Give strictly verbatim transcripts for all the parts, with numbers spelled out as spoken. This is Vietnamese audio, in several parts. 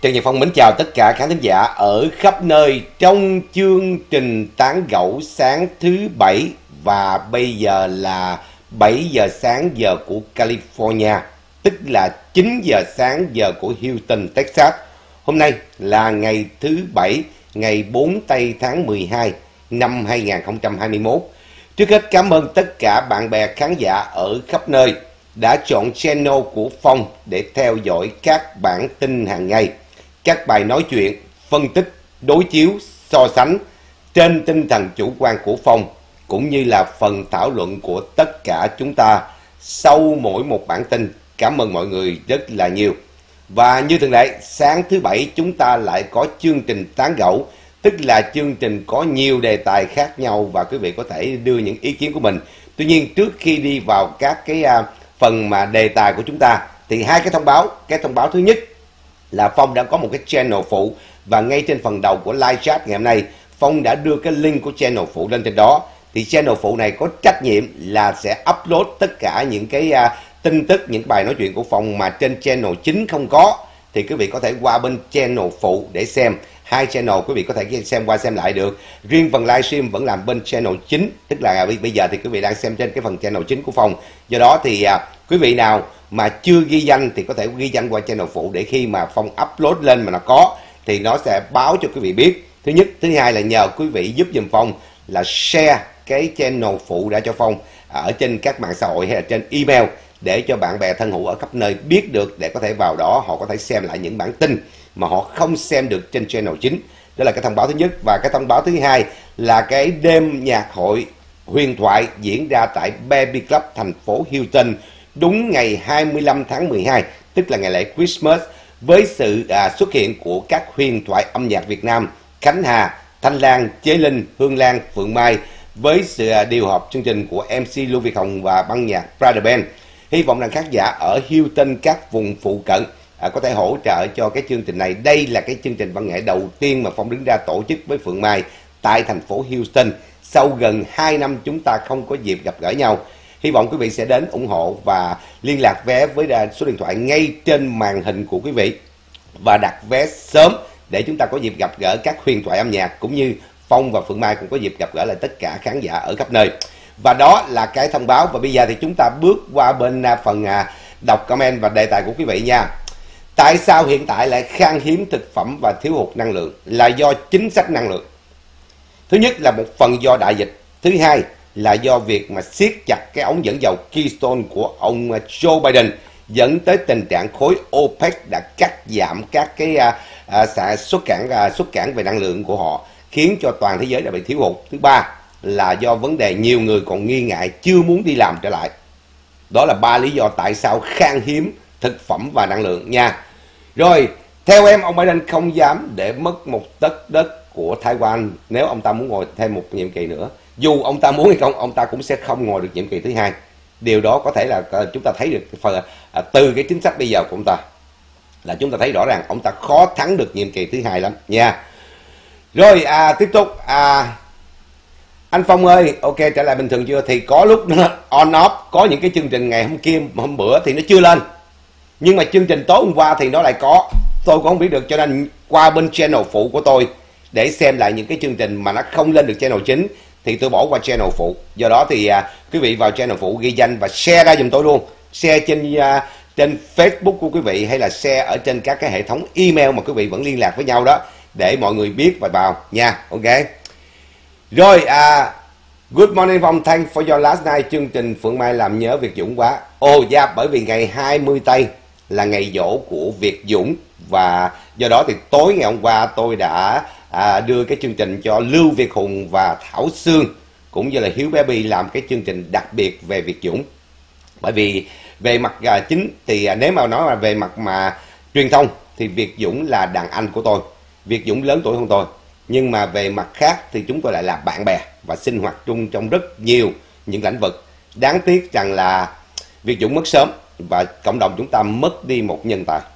Trần Nhật Phong mến chào tất cả khán thính giả ở khắp nơi trong chương trình Tán Gẫu sáng thứ bảy, và bây giờ là bảy giờ sáng giờ của California, tức là chín giờ sáng giờ của Houston, Texas. Hôm nay là ngày thứ bảy, ngày bốn tây tháng mười hai năm hai nghìn không trăm hai mươi mốt. Trước hết cảm ơn tất cả bạn bè khán giả ở khắp nơi đã chọn channel của Phong để theo dõi các bản tin hàng ngày, các bài nói chuyện, phân tích, đối chiếu, so sánh trên tinh thần chủ quan của Phong, cũng như là phần thảo luận của tất cả chúng ta sau mỗi một bản tin. Cảm ơn mọi người rất là nhiều. Và như thường lệ, sáng thứ bảy chúng ta lại có chương trình Tán Gẫu, tức là chương trình có nhiều đề tài khác nhau và quý vị có thể đưa những ý kiến của mình. Tuy nhiên, trước khi đi vào các cái uh, phần mà đề tài của chúng ta thì hai cái thông báo. Cái thông báo thứ nhất là Phong đã có một cái channel phụ, và ngay trên phần đầu của live chat ngày hôm nay Phong đã đưa cái link của channel phụ lên trên đó. Thì channel phụ này có trách nhiệm là sẽ upload tất cả những cái uh, tin tức, những bài nói chuyện của Phong mà trên channel chính không có, thì quý vị có thể qua bên channel phụ để xem. Hai channel quý vị có thể xem qua xem lại được. Riêng phần livestream vẫn làm bên channel chính, tức là bây giờ thì quý vị đang xem trên cái phần channel chính của Phong. Do đó thì à, quý vị nào mà chưa ghi danh thì có thể ghi danh qua channel phụ, để khi mà Phong upload lên mà nó có thì nó sẽ báo cho quý vị biết. Thứ nhất. Thứ hai là nhờ quý vị giúp giùm Phong là share cái channel phụ đã cho Phong ở trên các mạng xã hội hay là trên email, để cho bạn bè thân hữu ở khắp nơi biết được, để có thể vào đó họ có thể xem lại những bản tin mà họ không xem được trên channel chính. Đó là cái thông báo thứ nhất. Và cái thông báo thứ hai là cái đêm nhạc hội huyền thoại diễn ra tại Baby Club thành phố Houston đúng ngày hai mươi lăm tháng mười hai, tức là ngày lễ Christmas, với sự à, xuất hiện của các huyền thoại âm nhạc Việt Nam Khánh Hà, Thanh Lan, Chế Linh, Hương Lan, Phượng Mai, với sự à, điều hợp chương trình của em xê Lưu Việt Hồng và ban nhạc Brother Band. Hy vọng rằng khán giả ở Houston, các vùng phụ cận à, có thể hỗ trợ cho cái chương trình này. Đây là cái chương trình văn nghệ đầu tiên mà Phong đứng ra tổ chức với Phượng Mai tại thành phố Houston. Sau gần hai năm chúng ta không có dịp gặp gỡ nhau. Hy vọng quý vị sẽ đến ủng hộ và liên lạc vé với số điện thoại ngay trên màn hình của quý vị, và đặt vé sớm để chúng ta có dịp gặp gỡ các huyền thoại âm nhạc, cũng như Phong và Phượng Mai cũng có dịp gặp gỡ lại tất cả khán giả ở khắp nơi. Và đó là cái thông báo. Và bây giờ thì chúng ta bước qua bên phần đọc comment và đề tài của quý vị nha. Tại sao hiện tại lại khan hiếm thực phẩm và thiếu hụt năng lượng? Là do chính sách năng lượng. Thứ nhất là một phần do đại dịch. Thứ hai là do việc mà siết chặt cái ống dẫn dầu Keystone của ông Joe Biden, dẫn tới tình trạng khối OPEC đã cắt giảm các cái à, à, xuất cảng à, xuất cảng về năng lượng của họ, khiến cho toàn thế giới đã bị thiếu hụt. Thứ ba là do vấn đề nhiều người còn nghi ngại, chưa muốn đi làm trở lại. Đó là ba lý do tại sao khan hiếm thực phẩm và năng lượng nha. Rồi, theo em, ông Biden không dám để mất một tấc đất của Thái Quan nếu ông ta muốn ngồi thêm một nhiệm kỳ nữa. Dù ông ta muốn hay không, ông ta cũng sẽ không ngồi được nhiệm kỳ thứ hai. Điều đó có thể là chúng ta thấy được phần, à, từ cái chính sách bây giờ của ông ta, là chúng ta thấy rõ ràng ông ta khó thắng được nhiệm kỳ thứ hai lắm nha. Rồi, à, tiếp tục. À, anh Phong ơi, ok, trở lại bình thường chưa? Thì có lúc nó on off, có những cái chương trình ngày hôm kia, hôm bữa thì nó chưa lên. Nhưng mà chương trình tối hôm qua thì nó lại có. Tôi cũng không biết được, cho nên qua bên channel phụ của tôi để xem lại những cái chương trình mà nó không lên được channel chính, thì tôi bỏ qua channel phụ. Do đó thì à, quý vị vào channel phụ ghi danh và share ra giùm tôi luôn. Share trên à, trên Facebook của quý vị, hay là share ở trên các cái hệ thống email mà quý vị vẫn liên lạc với nhau đó, để mọi người biết và vào nha. Ok. Rồi, à, good morning Phong, thanks for your last night. Chương trình Phượng Mai làm nhớ Việt Dũng quá. Ồ, oh, yeah, bởi vì ngày hai mươi tây là ngày giỗ của Việt Dũng, và do đó thì tối ngày hôm qua tôi đã à, đưa cái chương trình cho Lưu Việt Hùng và Thảo Sương, cũng như là Hiếu Bé Bi, làm cái chương trình đặc biệt về Việt Dũng. Bởi vì về mặt à, chính thì à, nếu mà nói là về mặt mà truyền thông thì Việt Dũng là đàn anh của tôi. Việt Dũng lớn tuổi hơn tôi, nhưng mà về mặt khác thì chúng tôi lại là bạn bè và sinh hoạt chung trong rất nhiều những lĩnh vực. Đáng tiếc rằng là Việt Dũng mất sớm và cộng đồng chúng ta mất đi một nhân tài.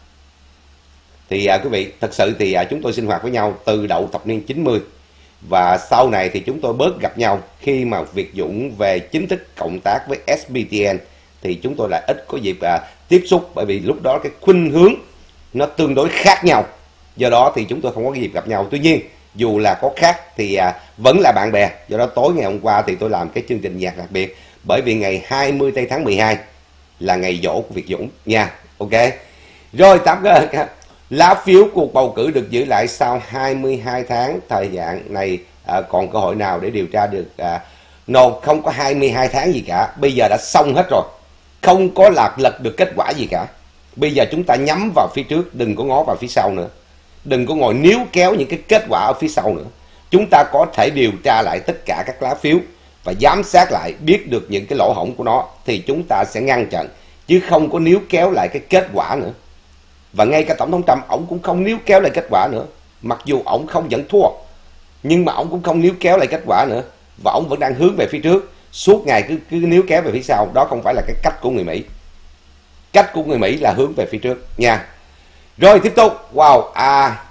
Thì à, quý vị, thật sự thì à, chúng tôi sinh hoạt với nhau từ đầu thập niên chín mươi, và sau này thì chúng tôi bớt gặp nhau khi mà Việt Dũng về chính thức cộng tác với ét bê tê en, thì chúng tôi lại ít có dịp à, tiếp xúc, bởi vì lúc đó cái khuynh hướng nó tương đối khác nhau. Do đó thì chúng tôi không có cái dịp gặp nhau. Tuy nhiên dù là có khác thì à, vẫn là bạn bè. Do đó tối ngày hôm qua thì tôi làm cái chương trình nhạc đặc biệt, bởi vì ngày hai mươi tây tháng mười hai là ngày giỗ của Việt Dũng nha. Ok. Rồi tám cái lá phiếu cuộc bầu cử được giữ lại sau hai mươi hai tháng. Thời gian này à, còn cơ hội nào để điều tra được? À, no, không có hai mươi hai tháng gì cả. Bây giờ đã xong hết rồi. Không có lạc lật được kết quả gì cả. Bây giờ chúng ta nhắm vào phía trước, đừng có ngó vào phía sau nữa. Đừng có ngồi níu kéo những cái kết quả ở phía sau nữa. Chúng ta có thể điều tra lại tất cả các lá phiếu và giám sát lại, biết được những cái lỗ hổng của nó thì chúng ta sẽ ngăn chặn, chứ không có níu kéo lại cái kết quả nữa. Và ngay cả Tổng thống Trump, ổng cũng không níu kéo lại kết quả nữa. Mặc dù ổng không dẫn thua, nhưng mà ổng cũng không níu kéo lại kết quả nữa. Và ổng vẫn đang hướng về phía trước, suốt ngày cứ, cứ níu kéo về phía sau. Đó không phải là cái cách của người Mỹ. Cách của người Mỹ là hướng về phía trước nha. Rồi tiếp tục. Wow, à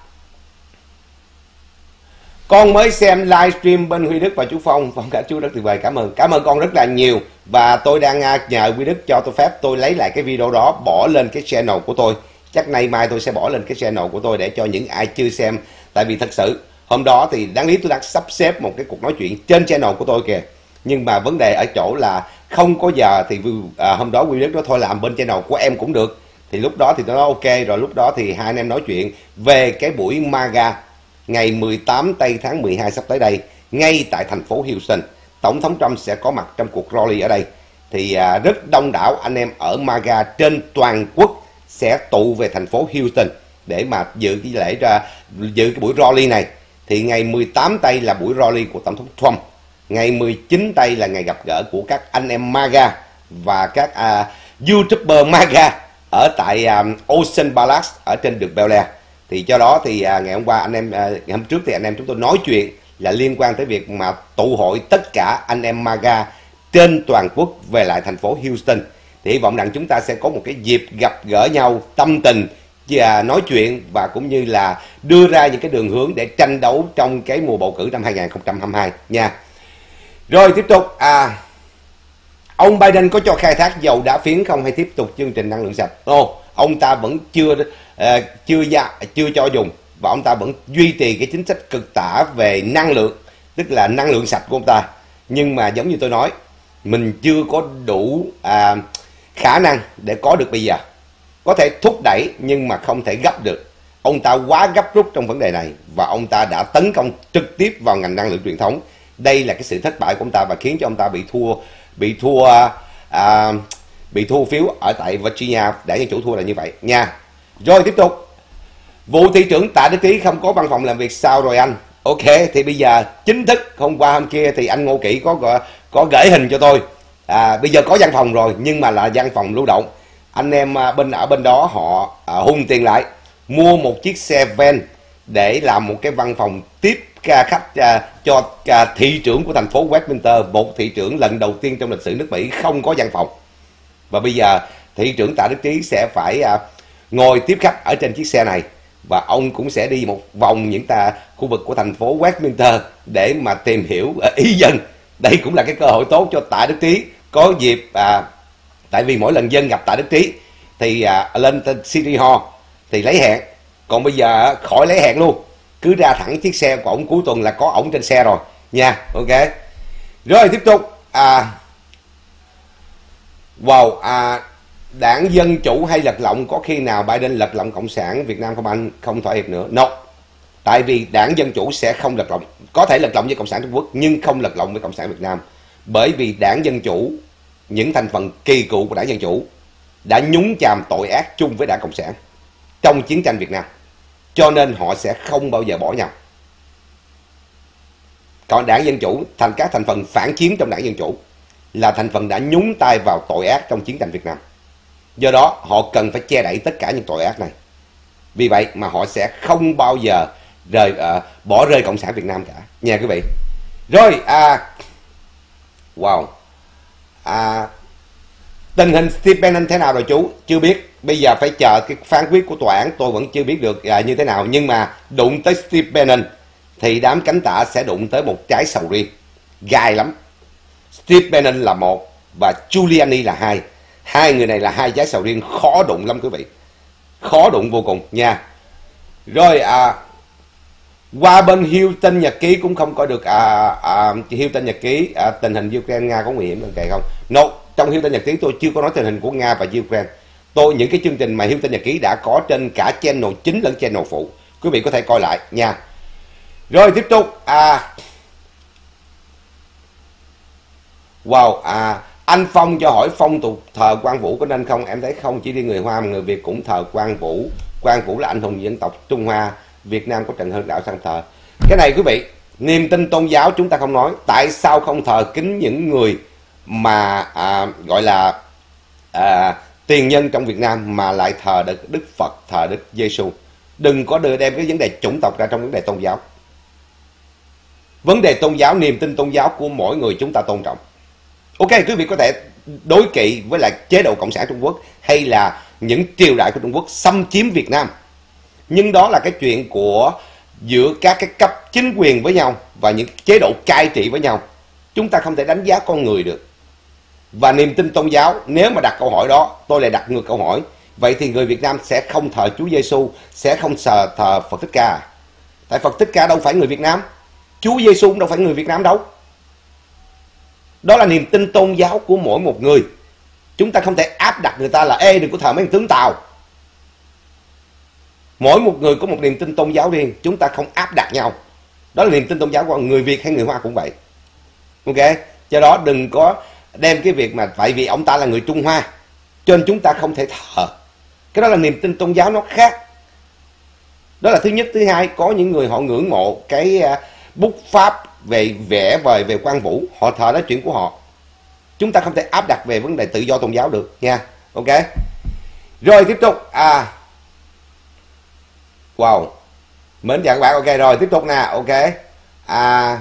con mới xem livestream bên Huy Đức và chú Phong. Phong cả chú rất tuyệt vời, cảm ơn. Cảm ơn con rất là nhiều. Và tôi đang nhờ Huy Đức cho tôi phép tôi lấy lại cái video đó, bỏ lên cái channel của tôi. Chắc nay mai tôi sẽ bỏ lên cái channel của tôi để cho những ai chưa xem. Tại vì thật sự hôm đó thì đáng lý tôi đang sắp xếp một cái cuộc nói chuyện trên channel của tôi kìa. Nhưng mà vấn đề ở chỗ là không có giờ thì à, hôm đó Huy Đức đó thôi làm bên channel của em cũng được. Thì lúc đó thì nó ok rồi, lúc đó thì hai anh em nói chuyện về cái buổi MAGA ngày mười tám tây tháng mười hai sắp tới đây, ngay tại thành phố Houston. Tổng thống Trump sẽ có mặt trong cuộc rally ở đây. Thì à, rất đông đảo anh em ở MAGA trên toàn quốc sẽ tụ về thành phố Houston để mà dự cái lễ ra dự cái buổi rally này. Thì ngày mười tám tây là buổi rally của Tổng thống Trump. Ngày mười chín tây là ngày gặp gỡ của các anh em MAGA và các à, YouTuber MAGA ở tại um, Ocean Palace ở trên đường Bel Air. Thì cho đó thì à, ngày hôm qua anh em à, ngày hôm trước thì anh em chúng tôi nói chuyện là liên quan tới việc mà tụ hội tất cả anh em MAGA trên toàn quốc về lại thành phố Houston. Thì hy vọng rằng chúng ta sẽ có một cái dịp gặp gỡ nhau, tâm tình và nói chuyện, và cũng như là đưa ra những cái đường hướng để tranh đấu trong cái mùa bầu cử năm hai nghìn không trăm hai mươi hai nha. Rồi tiếp tục. À, ông Biden có cho khai thác dầu đá phiến không, hay tiếp tục chương trình năng lượng sạch? Ồ, ông ta vẫn chưa uh, chưa ra, chưa cho dùng, và ông ta vẫn duy trì cái chính sách cực tả về năng lượng, tức là năng lượng sạch của ông ta. Nhưng mà giống như tôi nói, mình chưa có đủ uh, khả năng để có được bây giờ. Có thể thúc đẩy nhưng mà không thể gấp được. Ông ta quá gấp rút trong vấn đề này, và ông ta đã tấn công trực tiếp vào ngành năng lượng truyền thống. Đây là cái sự thất bại của ông ta và khiến cho ông ta bị thua bị thua à, bị thua phiếu ở tại Virginia. Đảng Dân Chủ thua là như vậy nha. Rồi tiếp tục. Vụ thị trưởng Tạ Đức Trí không có văn phòng làm việc sao rồi anh? Ok, thì bây giờ chính thức hôm qua hôm kia thì anh Ngô Kỵ có có gửi hình cho tôi. À, bây giờ có văn phòng rồi, nhưng mà là văn phòng lưu động. Anh em bên ở bên đó họ à, hùng tiền lại mua một chiếc xe van để làm một cái văn phòng tiếp khách à, cho à, thị trưởng của thành phố Westminster, một thị trưởng lần đầu tiên trong lịch sử nước Mỹ không có văn phòng. Và bây giờ thị trưởng Tạ Đức Trí sẽ phải à, ngồi tiếp khách ở trên chiếc xe này, và ông cũng sẽ đi một vòng những ta khu vực của thành phố Westminster để mà tìm hiểu à, ý dân. Đây cũng là cái cơ hội tốt cho Tạ Đức Trí có dịp, à, tại vì mỗi lần dân gặp Tạ Đức Trí thì à, lên City Hall thì lấy hẹn, còn bây giờ khỏi lấy hẹn luôn, cứ ra thẳng chiếc xe của ổng, cuối tuần là có ổng trên xe rồi nha. Ok, rồi tiếp tục. À, wow, à, đảng Dân Chủ hay lật lọng, có khi nào Biden lật lọng Cộng sản Việt Nam không anh? Không thỏa hiệp nữa. No, tại vì đảng Dân Chủ sẽ không lật lọng, có thể lật lọng với Cộng sản Trung Quốc nhưng không lật lọng với Cộng sản Việt Nam, bởi vì đảng Dân Chủ, những thành phần kỳ cựu của đảng Dân Chủ đã nhúng chàm tội ác chung với đảng Cộng sản trong chiến tranh Việt Nam, cho nên họ sẽ không bao giờ bỏ nhau. Còn đảng Dân Chủ, thành các thành phần phản chiến trong đảng Dân Chủ là thành phần đã nhúng tay vào tội ác trong chiến tranh Việt Nam, do đó họ cần phải che đậy tất cả những tội ác này. Vì vậy mà họ sẽ không bao giờ rời uh, bỏ rơi Cộng sản Việt Nam cả nha quý vị. Rồi, à, wow, à, tình hình Steve Bannon thế nào rồi chú? Chưa biết, bây giờ phải chờ cái phán quyết của tòa án, tôi vẫn chưa biết được à, như thế nào. Nhưng mà đụng tới Steve Bannon thì đám cánh tả sẽ đụng tới một trái sầu riêng gai lắm. Steve Bannon là một và Giuliani là hai. Hai người này là hai trái sầu riêng khó đụng lắm quý vị, khó đụng vô cùng nha. Rồi à, qua bên Hilton Nhật Ký cũng không có được à, à, Hilton Nhật Ký à, tình hình Ukraine Nga có nguy hiểm hơn kệ không? No, trong Hilton Nhật Ký tôi chưa có nói tình hình của Nga và Ukraine. Tôi những cái chương trình mà Hilton Nhật Ký đã có trên cả channel chính lẫn channel phụ, quý vị có thể coi lại nha. Rồi tiếp tục à, wow à, anh Phong cho hỏi phong tục thờ Quang Vũ có nên không? Em thấy không, chỉ đi người Hoa mà người Việt cũng thờ Quang Vũ. Quang Vũ là anh hùng dân tộc Trung Hoa, Việt Nam có Trần Hưng Đạo sang thờ. Cái này quý vị, niềm tin tôn giáo chúng ta không nói, tại sao không thờ kính những người mà à, gọi là à, tiền nhân trong Việt Nam mà lại thờ Đức, Đức Phật, thờ Đức Giêsu? Đừng có đưa đem cái vấn đề chủng tộc ra trong vấn đề tôn giáo. Vấn đề tôn giáo, niềm tin tôn giáo của mỗi người chúng ta tôn trọng. Ok, quý vị có thể đối kỵ với lại chế độ Cộng sản Trung Quốc hay là những triều đại của Trung Quốc xâm chiếm Việt Nam. Nhưng đó là cái chuyện của giữa các cái cấp chính quyền với nhau và những chế độ cai trị với nhau. Chúng ta không thể đánh giá con người được. Và niềm tin tôn giáo, nếu mà đặt câu hỏi đó, tôi lại đặt ngược câu hỏi. Vậy thì người Việt Nam sẽ không thờ Chúa Giêsu, sẽ không thờ, thờ Phật Thích Ca. Tại Phật Thích Ca đâu phải người Việt Nam, Chúa Giêsu cũng đâu phải người Việt Nam đâu. Đó là niềm tin tôn giáo của mỗi một người. Chúng ta không thể áp đặt người ta là ê đừng có thờ mấy thằng tướng Tàu. Mỗi một người có một niềm tin tôn giáo riêng, chúng ta không áp đặt nhau. Đó là niềm tin tôn giáo của người Việt hay người Hoa cũng vậy. Ok, do đó đừng có đem cái việc mà tại vì ông ta là người Trung Hoa cho nên chúng ta không thể thờ. Cái đó là niềm tin tôn giáo nó khác. Đó là thứ nhất. Thứ hai, có những người họ ngưỡng mộ cái bút pháp về vẽ vời về Quang Vũ, họ thờ đó chuyện của họ. Chúng ta không thể áp đặt về vấn đề tự do tôn giáo được nha. Ok. Rồi tiếp tục à wow, mến chào các bạn. Ok rồi tiếp tục nè. Ok à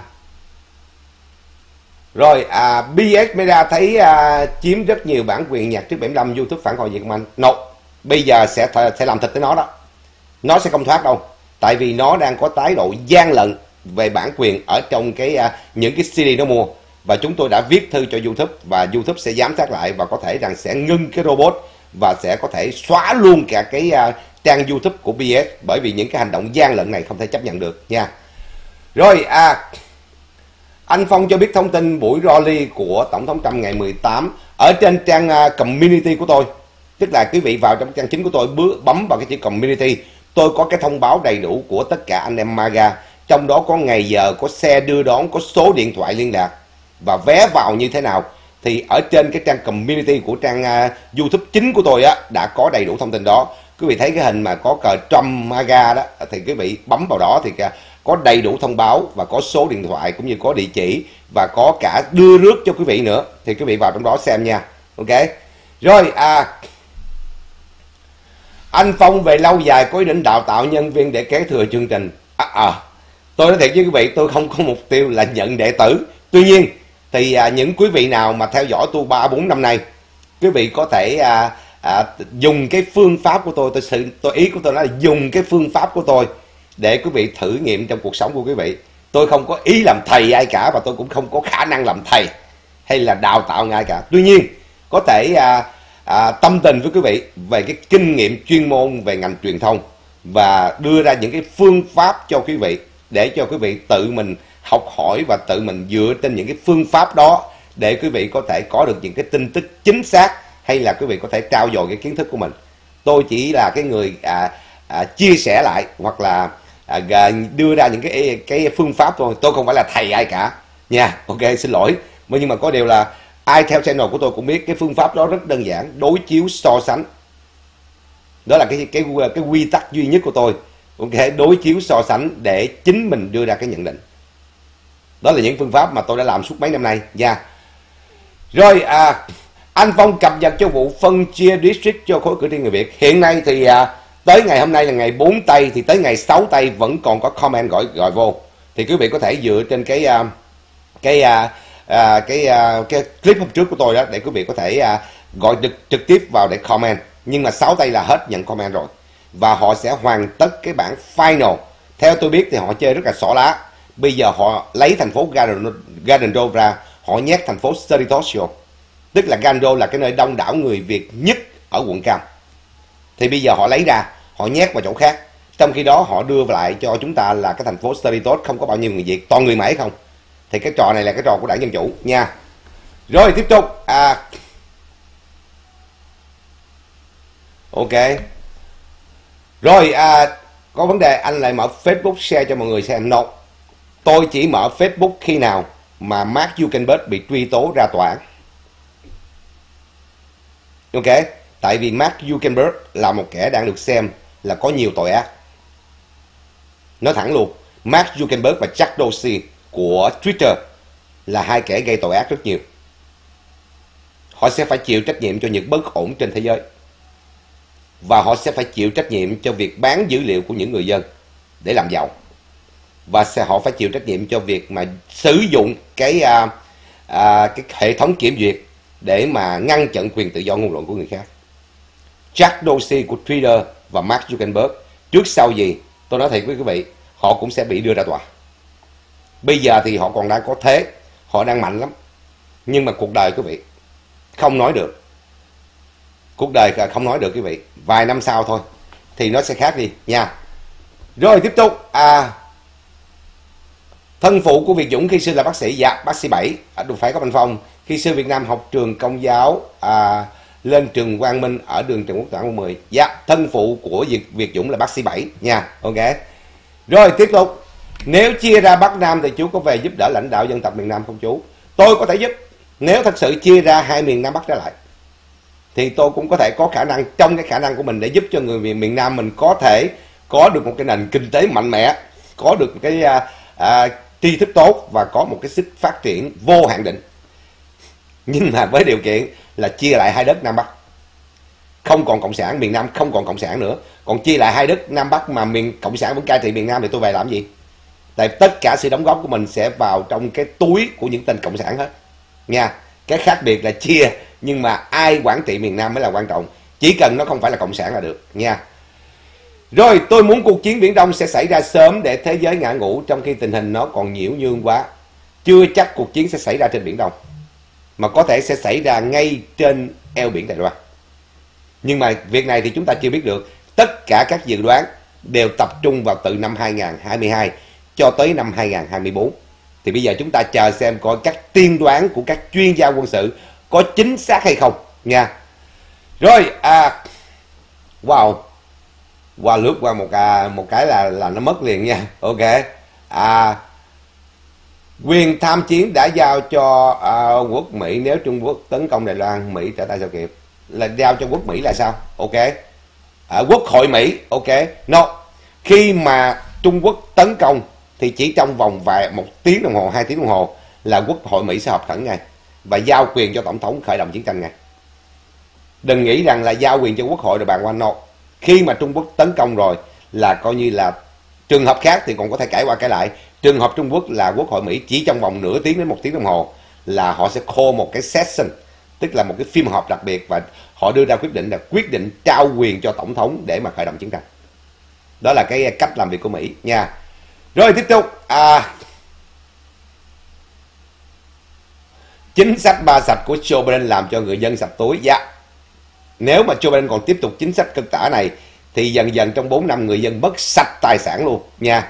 rồi à, bê ét Media thấy à, chiếm rất nhiều bản quyền nhạc trước bảy mươi lăm, YouTube phản hồi gì không anh? No, bây giờ sẽ sẽ làm thịt tới nó đó. Nó sẽ không thoát đâu, tại vì nó đang có thái độ gian lận về bản quyền ở trong cái à, những cái xê đê nó mua. Và chúng tôi đã viết thư cho YouTube và YouTube sẽ giám sát lại và có thể rằng sẽ ngưng cái robot và sẽ có thể xóa luôn cả cái uh, trang YouTube của bê ét, bởi vì những cái hành động gian lận này không thể chấp nhận được nha. Rồi à, anh Phong cho biết thông tin buổi rally của Tổng thống Trump ngày mười tám ở trên trang uh, community của tôi. Tức là quý vị vào trong trang chính của tôi bấm vào cái chữ community, tôi có cái thông báo đầy đủ của tất cả anh em MAGA, trong đó có ngày giờ, có xe đưa đón, có số điện thoại liên lạc và vé vào như thế nào. Thì ở trên cái trang community của trang uh, YouTube chính của tôi á đã có đầy đủ thông tin đó. Quý vị thấy cái hình mà có cờ Trump MAGA đó thì quý vị bấm vào đó thì có đầy đủ thông báo và có số điện thoại cũng như có địa chỉ và có cả đưa rước cho quý vị nữa. Thì quý vị vào trong đó xem nha. Ok. Rồi à, anh Phong về lâu dài có ý định đào tạo nhân viên để kế thừa chương trình. À, à, tôi nói thiệt với quý vị, tôi không có mục tiêu là nhận đệ tử. Tuy nhiên thì à, những quý vị nào mà theo dõi tôi ba bốn năm nay, quý vị có thể à, à, dùng cái phương pháp của tôi, tôi sự tôi ý của tôi là dùng cái phương pháp của tôi để quý vị thử nghiệm trong cuộc sống của quý vị. Tôi không có ý làm thầy ai cả và tôi cũng không có khả năng làm thầy hay là đào tạo ai cả. Tuy nhiên có thể à, à, tâm tình với quý vị về cái kinh nghiệm chuyên môn về ngành truyền thông và đưa ra những cái phương pháp cho quý vị để cho quý vị tự mình học hỏi và tự mình dựa trên những cái phương pháp đó để quý vị có thể có được những cái tin tức chính xác hay là quý vị có thể trao dồi cái kiến thức của mình. Tôi chỉ là cái người à, à, chia sẻ lại hoặc là à, đưa ra những cái cái phương pháp thôi. Tôi không phải là thầy ai cả nha. Ok, xin lỗi. Nhưng mà có điều là ai theo channel của tôi cũng biết cái phương pháp đó rất đơn giản, đối chiếu so sánh. Đó là cái cái cái quy tắc duy nhất của tôi. Ok, đối chiếu so sánh để chính mình đưa ra cái nhận định. Đó là những phương pháp mà tôi đã làm suốt mấy năm nay nha. Rồi à, anh Phong cập nhật cho vụ phân chia district cho khối cử tri người Việt. Hiện nay thì à, tới ngày hôm nay là ngày bốn tây, thì tới ngày sáu tây vẫn còn có comment gọi gọi vô. Thì quý vị có thể dựa trên cái à, cái à, à, cái à, cái clip hôm trước của tôi đó để quý vị có thể à, gọi trực, trực tiếp vào để comment. Nhưng mà sáu tây là hết nhận comment rồi. Và họ sẽ hoàn tất cái bản final. Theo tôi biết thì họ chơi rất là xỏ lá. Bây giờ họ lấy thành phố Garden Road ra, họ nhét thành phố Cerritos. Tức là Garden Road là cái nơi đông đảo người Việt nhất ở quận Cam. Thì bây giờ họ lấy ra, họ nhét vào chỗ khác. Trong khi đó họ đưa lại cho chúng ta là cái thành phố Cerritos không có bao nhiêu người Việt, toàn người Mễ không. Thì cái trò này là cái trò của đảng Dân Chủ nha. Rồi tiếp tục. À, ok. Rồi à, có vấn đề anh lại mở Facebook share cho mọi người xem. No. Tôi chỉ mở Facebook khi nào mà Mark Zuckerberg bị truy tố ra tòa án. Ok. Tại vì Mark Zuckerberg là một kẻ đang được xem là có nhiều tội ác. Nói thẳng luôn, Mark Zuckerberg và Jack Dorsey của Twitter là hai kẻ gây tội ác rất nhiều. Họ sẽ phải chịu trách nhiệm cho những bất ổn trên thế giới. Và họ sẽ phải chịu trách nhiệm cho việc bán dữ liệu của những người dân để làm giàu. Và sẽ, họ phải chịu trách nhiệm cho việc mà sử dụng cái, à, à, cái hệ thống kiểm duyệt để mà ngăn chặn quyền tự do ngôn luận của người khác. Jack Dorsey của Twitter và Mark Zuckerberg trước sau gì, tôi nói thiệt với quý vị, họ cũng sẽ bị đưa ra tòa. Bây giờ thì họ còn đang có thế, họ đang mạnh lắm. Nhưng mà cuộc đời quý vị không nói được. Cuộc đời không nói được quý vị. Vài năm sau thôi thì nó sẽ khác đi nha. Rồi tiếp tục. À, thân phụ của Việt Dũng khi xưa là bác sĩ. Dạ, bác sĩ bảy ở đường phải có Văn Phong. Khi xưa Việt Nam học trường công giáo, à, lên trường Quang Minh ở đường Trần Quốc Toản mười. Dạ, thân phụ của Việt, Việt Dũng là bác sĩ bảy nha. Ok. Rồi tiếp tục. Nếu chia ra Bắc Nam thì chú có về giúp đỡ lãnh đạo dân tộc miền Nam không chú? Tôi có thể giúp. Nếu thật sự chia ra hai miền Nam Bắc ra lại thì tôi cũng có thể có khả năng, trong cái khả năng của mình, để giúp cho người miền, miền Nam mình có thể có được một cái nền kinh tế mạnh mẽ, có được cái à, à, tri thức tốt và có một cái sức phát triển vô hạn định. Nhưng mà với điều kiện là chia lại hai đất Nam Bắc. Không còn cộng sản, miền Nam không còn cộng sản nữa. Còn chia lại hai đất Nam Bắc mà miền cộng sản vẫn cai trị miền Nam thì tôi về làm gì? Tại tất cả sự đóng góp của mình sẽ vào trong cái túi của những tên cộng sản hết nha. Cái khác biệt là chia, nhưng mà ai quản trị miền Nam mới là quan trọng. Chỉ cần nó không phải là cộng sản là được nha. Rồi, tôi muốn cuộc chiến Biển Đông sẽ xảy ra sớm để thế giới ngã ngũ, trong khi tình hình nó còn nhiễu nhương quá. Chưa chắc cuộc chiến sẽ xảy ra trên Biển Đông, mà có thể sẽ xảy ra ngay trên eo biển Đài Loan. Nhưng mà việc này thì chúng ta chưa biết được. Tất cả các dự đoán đều tập trung vào từ năm hai nghìn không trăm hai mươi hai cho tới năm hai nghìn không trăm hai mươi tư. Thì bây giờ chúng ta chờ xem coi các tiên đoán của các chuyên gia quân sự có chính xác hay không nha. Rồi, à, wow, qua wow, lướt qua một à, một cái là là nó mất liền nha. Ok. À, quyền tham chiến đã giao cho à, quốc Mỹ. Nếu Trung Quốc tấn công Đài Loan, Mỹ trở tay sao kịp? Là giao cho quốc Mỹ là sao? Ok. À, quốc hội Mỹ. Ok. No. Khi mà Trung Quốc tấn công thì chỉ trong vòng vài một tiếng đồng hồ, hai tiếng đồng hồ là quốc hội Mỹ sẽ họp khẩn ngay và giao quyền cho tổng thống khởi động chiến tranh ngay. Đừng nghĩ rằng là giao quyền cho quốc hội rồi bàn qua. No. Khi mà Trung Quốc tấn công rồi là coi như là trường hợp khác thì còn có thể cãi qua cãi lại. Trường hợp Trung Quốc là quốc hội Mỹ chỉ trong vòng nửa tiếng đến một tiếng đồng hồ là họ sẽ call một cái session, tức là một cái phiên họp đặc biệt, và họ đưa ra quyết định là quyết định trao quyền cho tổng thống để mà khởi động chiến tranh. Đó là cái cách làm việc của Mỹ nha. Rồi tiếp tục. À, chính sách ba sạch của Joe Biden làm cho người dân sạch túi. Dạ. Nếu mà Joe Biden còn tiếp tục chính sách cực tả này thì dần dần trong bốn năm người dân mất sạch tài sản luôn nha.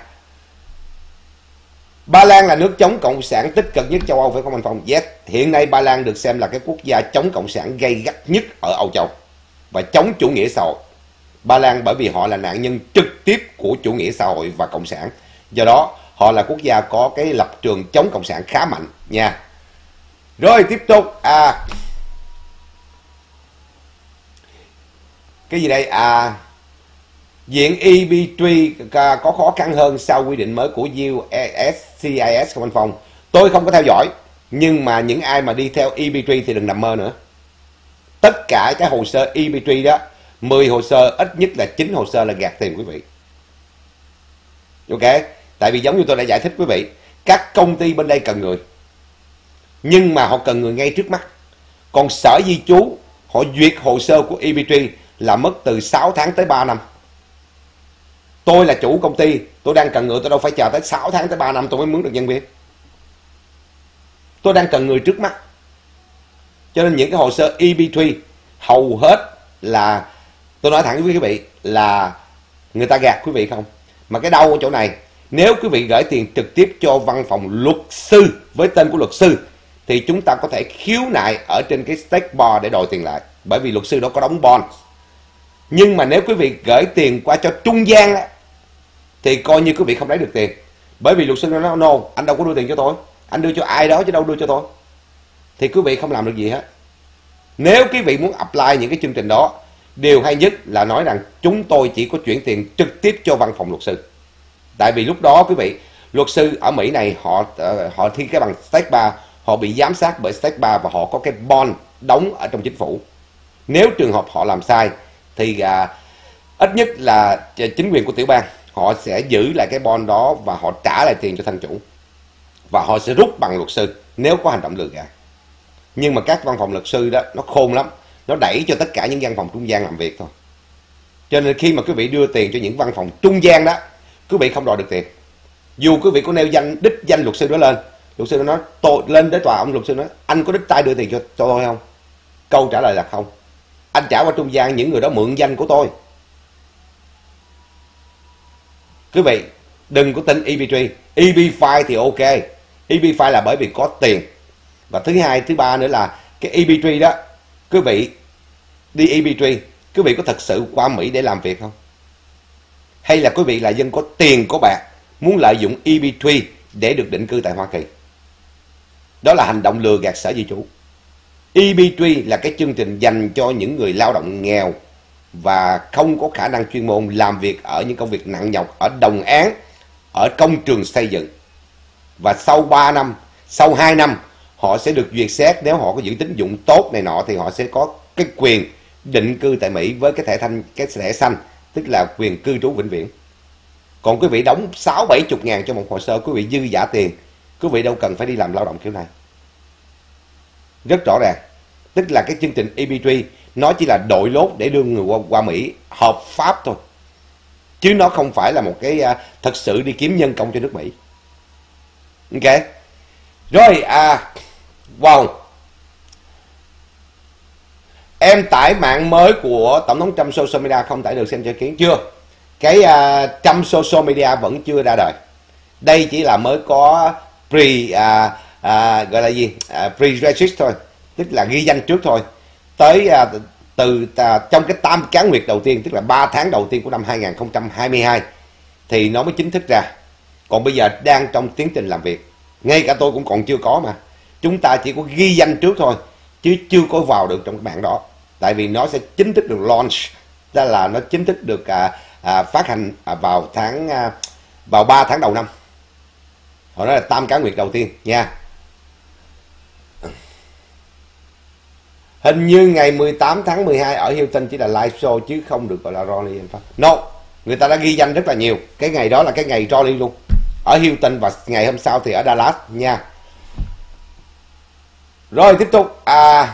Ba Lan là nước chống cộng sản tích cực nhất châu Âu phải không anh Phong? Yes. Hiện nay Ba Lan được xem là cái quốc gia chống cộng sản gay gắt nhất ở Âu Châu và chống chủ nghĩa xã hội. Ba Lan bởi vì họ là nạn nhân trực tiếp của chủ nghĩa xã hội và cộng sản. Do đó họ là quốc gia có cái lập trường chống cộng sản khá mạnh nha. Rồi tiếp tục. À, cái gì đây? À, diện e bê ba có khó khăn hơn sau quy định mới của u ét xê i ét không anh Phong? Tôi không có theo dõi, nhưng mà những ai mà đi theo e bê ba thì đừng nằm mơ nữa. Tất cả cái hồ sơ e bê ba đó, mười hồ sơ ít nhất là chín hồ sơ là gạt tiền quý vị. Ok, tại vì giống như tôi đã giải thích quý vị, các công ty bên đây cần người, nhưng mà họ cần người ngay trước mắt. Còn Sở Di trú họ duyệt hồ sơ của e bê ba là mất từ sáu tháng tới ba năm. Tôi là chủ công ty, tôi đang cần người, tôi đâu phải chờ tới sáu tháng tới ba năm tôi mới mướn được nhân viên. Tôi đang cần người trước mắt. Cho nên những cái hồ sơ e bê ba hầu hết là, tôi nói thẳng với quý vị, là người ta gạt quý vị không. Mà cái đau ở chỗ này, nếu quý vị gửi tiền trực tiếp cho văn phòng luật sư với tên của luật sư thì chúng ta có thể khiếu nại ở trên cái stake bar để đòi tiền lại, bởi vì luật sư đó có đóng bond. Nhưng mà nếu quý vị gửi tiền qua cho trung gian đó, thì coi như quý vị không lấy được tiền, bởi vì luật sư nó nói no, anh đâu có đưa tiền cho tôi, anh đưa cho ai đó chứ đâu đưa cho tôi, thì quý vị không làm được gì hết. Nếu quý vị muốn apply những cái chương trình đó, điều hay nhất là nói rằng chúng tôi chỉ có chuyển tiền trực tiếp cho văn phòng luật sư. Tại vì lúc đó quý vị, luật sư ở Mỹ này họ uh, họ thi cái bằng stake bar, họ bị giám sát bởi stake bar và họ có cái bond đóng ở trong chính phủ. Nếu trường hợp họ làm sai thì uh, ít nhất là chính quyền của tiểu bang họ sẽ giữ lại cái bond đó và họ trả lại tiền cho thân chủ, và họ sẽ rút bằng luật sư nếu có hành động lừa gạt. Nhưng mà các văn phòng luật sư đó nó khôn lắm, nó đẩy cho tất cả những văn phòng trung gian làm việc thôi. Cho nên khi mà quý vị đưa tiền cho những văn phòng trung gian đó, quý vị không đòi được tiền. Dù quý vị có nêu danh đích danh luật sư đó lên, luật sư đó nói tôi lên tới tòa, ông luật sư nói anh có đích tay đưa tiền cho, cho tôi không? Câu trả lời là không. Anh trả qua trung gian, những người đó mượn danh của tôi. Quý vị đừng có tin e bê tree. e bê năm thì ok, e bê năm là bởi vì có tiền. Và thứ hai, thứ ba nữa là cái e bê tree đó, quý vị đi e bê tree, quý vị có thật sự qua Mỹ để làm việc không? Hay là quý vị là dân có tiền có bạc muốn lợi dụng e bê tree để được định cư tại Hoa Kỳ? Đó là hành động lừa gạt Sở Di trú. e bê tree là cái chương trình dành cho những người lao động nghèo và không có khả năng chuyên môn làm việc ở những công việc nặng nhọc, ở đồng án, ở công trường xây dựng. Và sau ba năm, sau hai năm họ sẽ được duyệt xét. Nếu họ có giữ tín dụng tốt này nọ thì họ sẽ có cái quyền định cư tại Mỹ với cái thẻ thanh, cái thẻ xanh, tức là quyền cư trú vĩnh viễn. Còn quý vị đóng sáu bảy chục ngàn cho một hồ sơ, quý vị dư giả tiền, quý vị đâu cần phải đi làm lao động kiểu này. Rất rõ ràng. Tức là cái chương trình e bê tree nó chỉ là đội lốt để đưa người qua, qua Mỹ hợp pháp thôi, chứ nó không phải là một cái uh, thật sự đi kiếm nhân công cho nước Mỹ. Ok. Rồi, à, wow. Em tải mạng mới của Tổng thống Trump social media không tải được, xem cho ý kiến chưa? Cái uh, Trump social media vẫn chưa ra đời. Đây chỉ là mới có pre, uh, uh, gọi là gì? Uh, pre-register thôi, tức là ghi danh trước thôi. Tới uh, từ uh, trong cái tam cá nguyệt đầu tiên, tức là ba tháng đầu tiên của năm hai nghìn không trăm hai mươi hai thì nó mới chính thức ra. Còn bây giờ đang trong tiến trình làm việc. Ngay cả tôi cũng còn chưa có mà. Chúng ta chỉ có ghi danh trước thôi, chứ chưa có vào được trong cái bảng đó. Tại vì nó sẽ chính thức được launch, tức là nó chính thức được à, à, phát hành à, vào tháng à, vào ba tháng đầu năm. Họ nói là tam cá nguyệt đầu tiên nha. Hình như ngày mười tám tháng mười hai ở Hilton chỉ là live show chứ không được gọi là Rolly. No, người ta đã ghi danh rất là nhiều. Cái ngày đó là cái ngày Rolly luôn, ở Hilton, và ngày hôm sau thì ở Dallas nha. Rồi tiếp tục. À,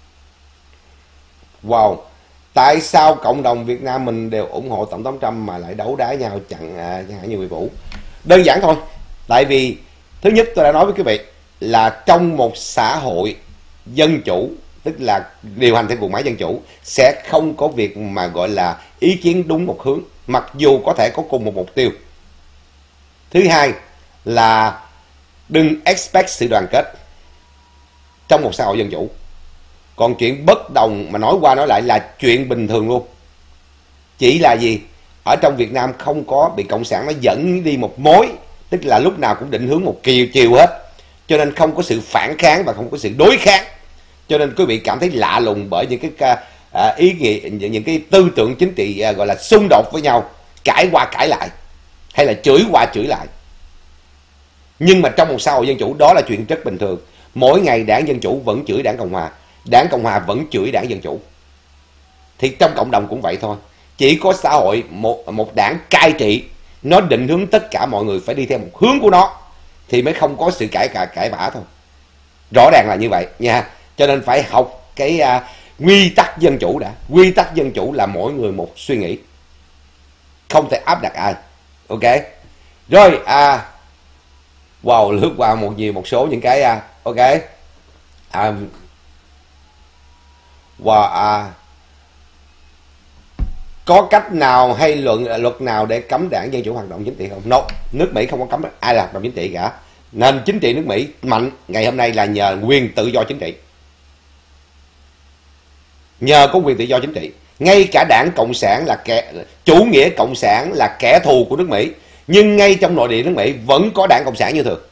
wow. Tại sao cộng đồng Việt Nam mình đều ủng hộ Tổng thống Trump mà lại đấu đá nhau chẳng à, chẳng hạn như Người Vũ? Đơn giản thôi. Tại vì thứ nhất tôi đã nói với quý vị là trong một xã hội dân chủ, tức là điều hành theo guồng máy dân chủ, sẽ không có việc mà gọi là ý kiến đúng một hướng, mặc dù có thể có cùng một mục tiêu. Thứ hai là đừng expect sự đoàn kết trong một xã hội dân chủ. Còn chuyện bất đồng mà nói qua nói lại là chuyện bình thường luôn. Chỉ là gì? Ở trong Việt Nam không có bị Cộng sản nó dẫn đi một mối, tức là lúc nào cũng định hướng một chiều chiều hết. Cho nên không có sự phản kháng và không có sự đối kháng. Cho nên quý vị cảm thấy lạ lùng bởi những cái à, ý nghĩa, những, những cái tư tưởng chính trị à, gọi là xung đột với nhau, cãi qua cãi lại, hay là chửi qua chửi lại. Nhưng mà trong một xã hội dân chủ đó là chuyện rất bình thường. Mỗi ngày đảng Dân Chủ vẫn chửi đảng Cộng Hòa, đảng Cộng Hòa vẫn chửi đảng Dân Chủ. Thì trong cộng đồng cũng vậy thôi. Chỉ có xã hội một, một đảng cai trị, nó định hướng tất cả mọi người phải đi theo một hướng của nó, thì mới không có sự cãi cãi, cãi vã thôi. Rõ ràng là như vậy nha. Cho nên phải học cái uh, quy tắc dân chủ đã. Quy tắc dân chủ là mỗi người một suy nghĩ, không thể áp đặt ai. Ok. Rồi à, wow, lướt qua một nhiều một số những cái uh, ok. À, wow, à, Có cách nào hay luận luật nào để cấm đảng Dân Chủ hoạt động chính trị không? No, nước Mỹ không có cấm ai là hoạt động chính trị cả. Nền chính trị nước Mỹ mạnh ngày hôm nay là nhờ quyền tự do chính trị. Nhờ có quyền tự do chính trị. Ngay cả đảng Cộng sản là kẻ, chủ nghĩa Cộng sản là kẻ thù của nước Mỹ, nhưng ngay trong nội địa nước Mỹ vẫn có đảng Cộng sản như thường.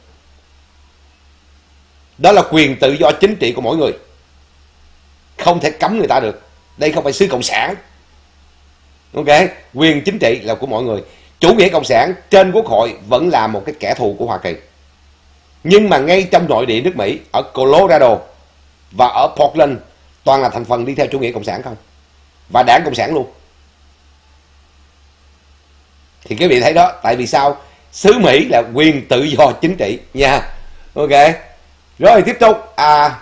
Đó là quyền tự do chính trị của mỗi người. Không thể cấm người ta được. Đây không phải xứ Cộng sản. Ok, quyền chính trị là của mọi người. Chủ nghĩa Cộng sản trên quốc hội vẫn là một cái kẻ thù của Hoa Kỳ. Nhưng mà ngay trong nội địa nước Mỹ, ở Colorado và ở Portland, toàn là thành phần đi theo chủ nghĩa Cộng sản không. Và đảng Cộng sản luôn. Thì quý vị thấy đó, tại vì sao? Xứ Mỹ là quyền tự do chính trị nha. Ok. Rồi tiếp tục. À,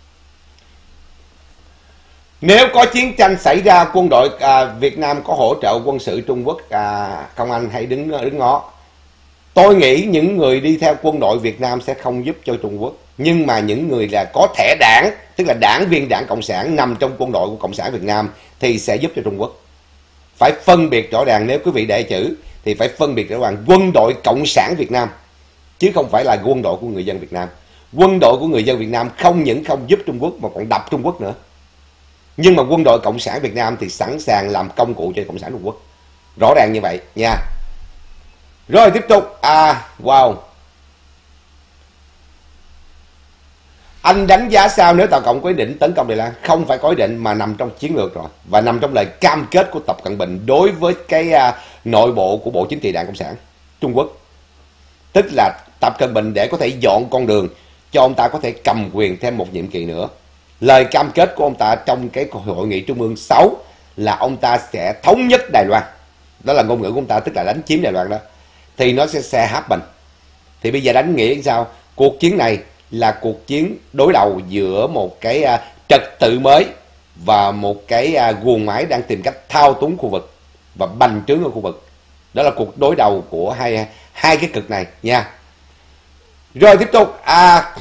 nếu có chiến tranh xảy ra, quân đội à, Việt Nam có hỗ trợ quân sự Trung Quốc à, không anh hãy đứng đứng ngó. Tôi nghĩ những người đi theo quân đội Việt Nam sẽ không giúp cho Trung Quốc. Nhưng mà những người là có thẻ đảng, tức là đảng viên đảng Cộng sản nằm trong quân đội của Cộng sản Việt Nam thì sẽ giúp cho Trung Quốc. Phải phân biệt rõ ràng, nếu quý vị để chữ thì phải phân biệt rõ ràng quân đội Cộng sản Việt Nam, chứ không phải là quân đội của người dân Việt Nam. Quân đội của người dân Việt Nam không những không giúp Trung Quốc mà còn đập Trung Quốc nữa. Nhưng mà quân đội Cộng sản Việt Nam thì sẵn sàng làm công cụ cho Cộng sản Trung Quốc. Rõ ràng như vậy nha. Rồi tiếp tục. À, wow. Anh đánh giá sao nếu Tàu Cộng có ý định tấn công Đài Loan? Không phải có ý định mà nằm trong chiến lược rồi. Và nằm trong lời cam kết của Tập Cận Bình đối với cái uh, nội bộ của Bộ Chính trị Đảng Cộng sản Trung Quốc. Tức là Tập Cận Bình để có thể dọn con đường cho ông ta có thể cầm quyền thêm một nhiệm kỳ nữa. Lời cam kết của ông ta trong cái hội nghị Trung ương sáu là ông ta sẽ thống nhất Đài Loan. Đó là ngôn ngữ của ông ta, tức là đánh chiếm Đài Loan đó. Thì nó sẽ sẽ happen. Thì bây giờ đánh nghĩa sao? Cuộc chiến này là cuộc chiến đối đầu giữa một cái uh, trật tự mới và một cái uh, guồng máy đang tìm cách thao túng khu vực và bành trướng ở khu vực. Đó là cuộc đối đầu của hai hai cái cực này nha. Rồi tiếp tục. À,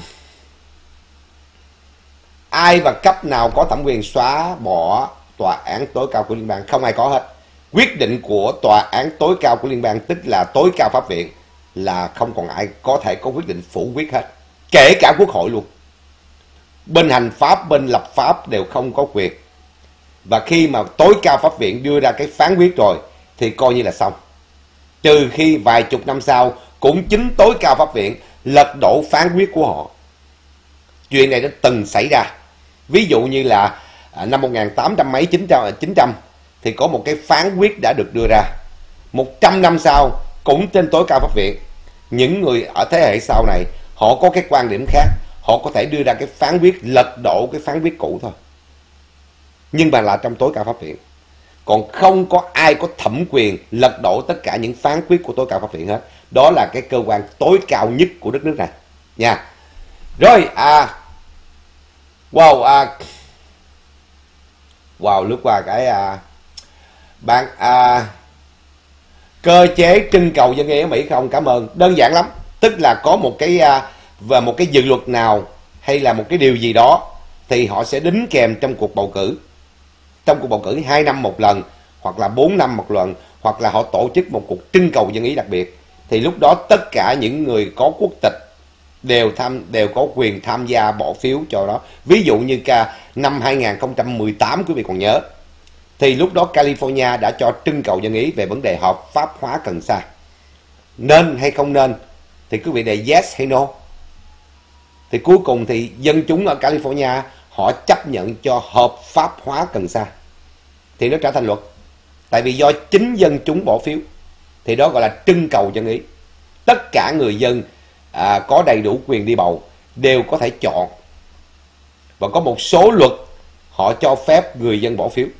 ai và cấp nào có thẩm quyền xóa bỏ tòa án tối cao của liên bang? Không ai có hết. Quyết định của tòa án tối cao của liên bang, tức là tối cao pháp viện, là không còn ai có thể có quyết định phủ quyết hết. Kể cả quốc hội luôn. Bên hành pháp, bên lập pháp đều không có quyền. Và khi mà tối cao pháp viện đưa ra cái phán quyết rồi thì coi như là xong. Trừ khi vài chục năm sau cũng chính tối cao pháp viện lật đổ phán quyết của họ. Chuyện này đã từng xảy ra. Ví dụ như là à, năm một nghìn tám trăm mấy, chín trăm thì có một cái phán quyết đã được đưa ra. một trăm năm sau cũng trên tối cao pháp viện. Những người ở thế hệ sau này họ có cái quan điểm khác, họ có thể đưa ra cái phán quyết lật đổ cái phán quyết cũ thôi. Nhưng mà là trong tối cao pháp viện. Còn không có ai có thẩm quyền lật đổ tất cả những phán quyết của tối cao pháp viện hết. Đó là cái cơ quan tối cao nhất của đất nước này nha. Rồi à wow à wow lướt qua cái à, bạn à, cơ chế trưng cầu dân ý ở Mỹ không? Cảm ơn. Đơn giản lắm. Tức là có một cái à, và một cái dự luật nào hay là một cái điều gì đó thì họ sẽ đính kèm trong cuộc bầu cử. Trong cuộc bầu cử hai năm một lần, hoặc là bốn năm một lần, hoặc là họ tổ chức một cuộc trưng cầu dân ý đặc biệt. Thì lúc đó tất cả những người có quốc tịch đều tham đều có quyền tham gia bỏ phiếu cho đó. Ví dụ như cả năm hai nghìn không trăm mười tám quý vị còn nhớ, thì lúc đó California đã cho trưng cầu dân ý về vấn đề hợp pháp hóa cần sa. Nên hay không nên thì quý vị đề yes hay no. Thì cuối cùng thì dân chúng ở California họ chấp nhận cho hợp pháp hóa cần sa. Thì nó trở thành luật. Tại vì do chính dân chúng bỏ phiếu. Thì đó gọi là trưng cầu dân ý. Tất cả người dân à, có đầy đủ quyền đi bầu đều có thể chọn. Và có một số luật họ cho phép người dân bỏ phiếu.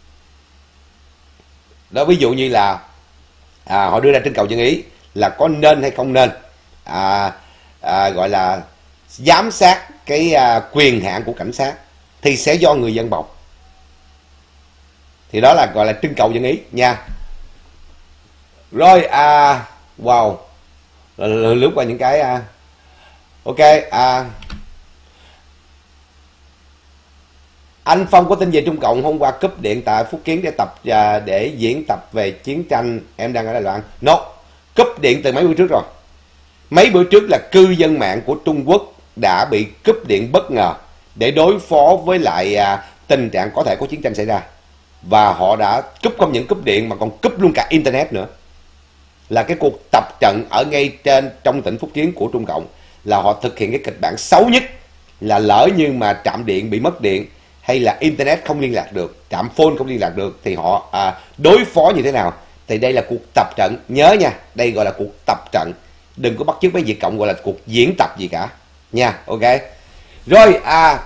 Đó, ví dụ như là à, họ đưa ra trưng cầu dân ý là có nên hay không nên à, à, gọi là giám sát cái à, quyền hạn của cảnh sát thì sẽ do người dân bầu. Thì đó là gọi là trưng cầu dân ý nha. Rồi à, wow, lướt qua những cái à, ok à, Anh Phong có tin về Trung Cộng hôm qua cúp điện tại Phúc Kiến để tập à, để diễn tập về chiến tranh. Em đang ở Đài Loan. No, cúp điện từ mấy bữa trước rồi. Mấy bữa trước là cư dân mạng của Trung Quốc đã bị cúp điện bất ngờ để đối phó với lại à, tình trạng có thể có chiến tranh xảy ra. Và họ đã cúp không những cúp điện mà còn cúp luôn cả Internet nữa. Là cái cuộc tập trận ở ngay trên trong tỉnh Phúc Kiến của Trung Cộng, là họ thực hiện cái kịch bản xấu nhất, là lỡ như mà trạm điện bị mất điện hay là Internet không liên lạc được, trạm phone không liên lạc được, thì họ à, đối phó như thế nào. Thì đây là cuộc tập trận, nhớ nha, đây gọi là cuộc tập trận, đừng có bắt chước mấy Việt Cộng gọi là cuộc diễn tập gì cả nha. Ok rồi, à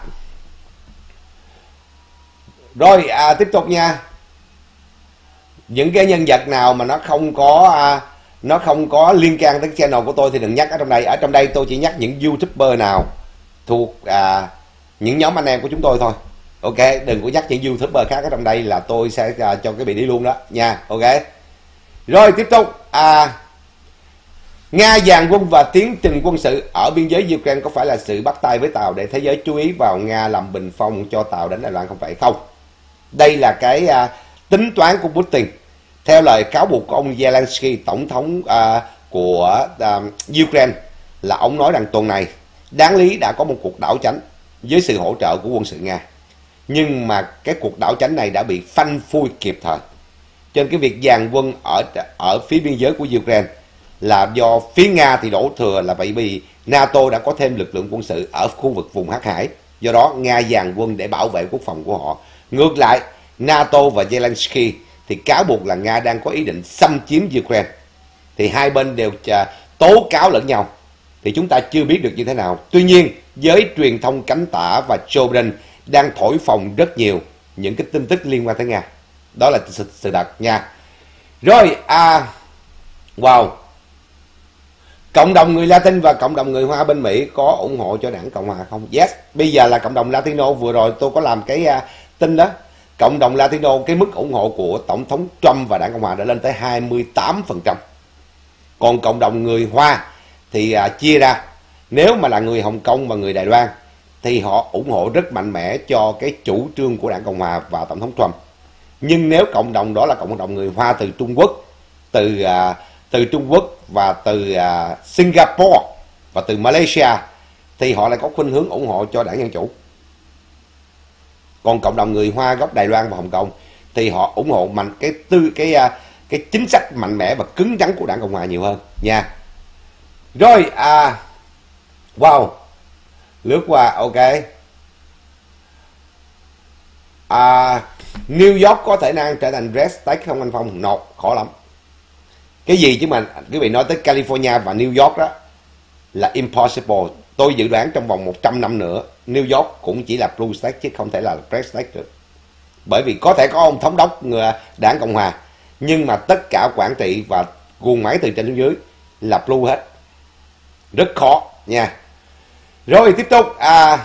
rồi à, tiếp tục nha. Những cái nhân vật nào mà nó không có à, nó không có liên can tới channel của tôi thì đừng nhắc ở trong đây. Ở trong đây tôi chỉ nhắc những YouTuber nào thuộc à, những nhóm anh em của chúng tôi thôi. Ok, đừng có nhắc những YouTuber khác ở trong đây là tôi sẽ à, cho cái vị đi luôn đó nha. Ok rồi, tiếp tục. à, Nga dàn quân và tiến trình quân sự ở biên giới Ukraine có phải là sự bắt tay với Tàu để thế giới chú ý vào Nga làm bình phong cho Tàu đánh Đài Loan không phải không? Đây là cái à, tính toán của Putin. Theo lời cáo buộc của ông Zelensky, tổng thống à, của à, Ukraine, là ông nói rằng tuần này đáng lý đã có một cuộc đảo chánh với sự hỗ trợ của quân sự Nga. Nhưng mà cái cuộc đảo chánh này đã bị phanh phui kịp thời. Cho nên cái việc dàn quân ở ở phía biên giới của Ukraine là do phía Nga thì đổ thừa là bởi vì NATO đã có thêm lực lượng quân sự ở khu vực vùng Hắc Hải. Do đó Nga dàn quân để bảo vệ quốc phòng của họ. Ngược lại, NATO và Zelensky thì cáo buộc là Nga đang có ý định xâm chiếm Ukraine. Thì hai bên đều tố cáo lẫn nhau. Thì chúng ta chưa biết được như thế nào. Tuy nhiên, giới truyền thông cánh tả và Joe Biden đang thổi phồng rất nhiều những cái tin tức liên quan tới Nga. Đó là sự, sự thật nha. Rồi, à, wow. Cộng đồng người Latin và cộng đồng người Hoa bên Mỹ có ủng hộ cho đảng Cộng Hòa không? Yes, bây giờ là cộng đồng Latino. Vừa rồi tôi có làm cái uh, tin đó. Cộng đồng Latino, cái mức ủng hộ của Tổng thống Trump và đảng Cộng Hòa đã lên tới hai mươi tám phần trăm. Còn cộng đồng người Hoa thì uh, chia ra. Nếu mà là người Hồng Kông và người Đài Loan thì họ ủng hộ rất mạnh mẽ cho cái chủ trương của đảng Cộng Hòa và Tổng thống Trump. Nhưng nếu cộng đồng đó là cộng đồng người Hoa từ Trung Quốc, từ uh, từ Trung Quốc và từ uh, Singapore và từ Malaysia thì họ lại có khuynh hướng ủng hộ cho đảng Dân Chủ. Còn cộng đồng người Hoa gốc Đài Loan và Hồng Kông thì họ ủng hộ mạnh cái tư cái uh, cái chính sách mạnh mẽ và cứng rắn của đảng Cộng Hòa nhiều hơn nha. Rồi, à wow, lướt qua. Ok, à, New York có thể năng trở thành red state không anh Phong? No, khó lắm. Cái gì chứ mà quý vị nói tới California và New York đó là impossible. Tôi dự đoán trong vòng một trăm năm nữa New York cũng chỉ là blue state chứ không thể là red state được. Bởi vì có thể có ông thống đốc người đảng Cộng Hòa, nhưng mà tất cả quản trị và guồng máy từ trên xuống dưới là blue hết. Rất khó nha. Rồi tiếp tục. À,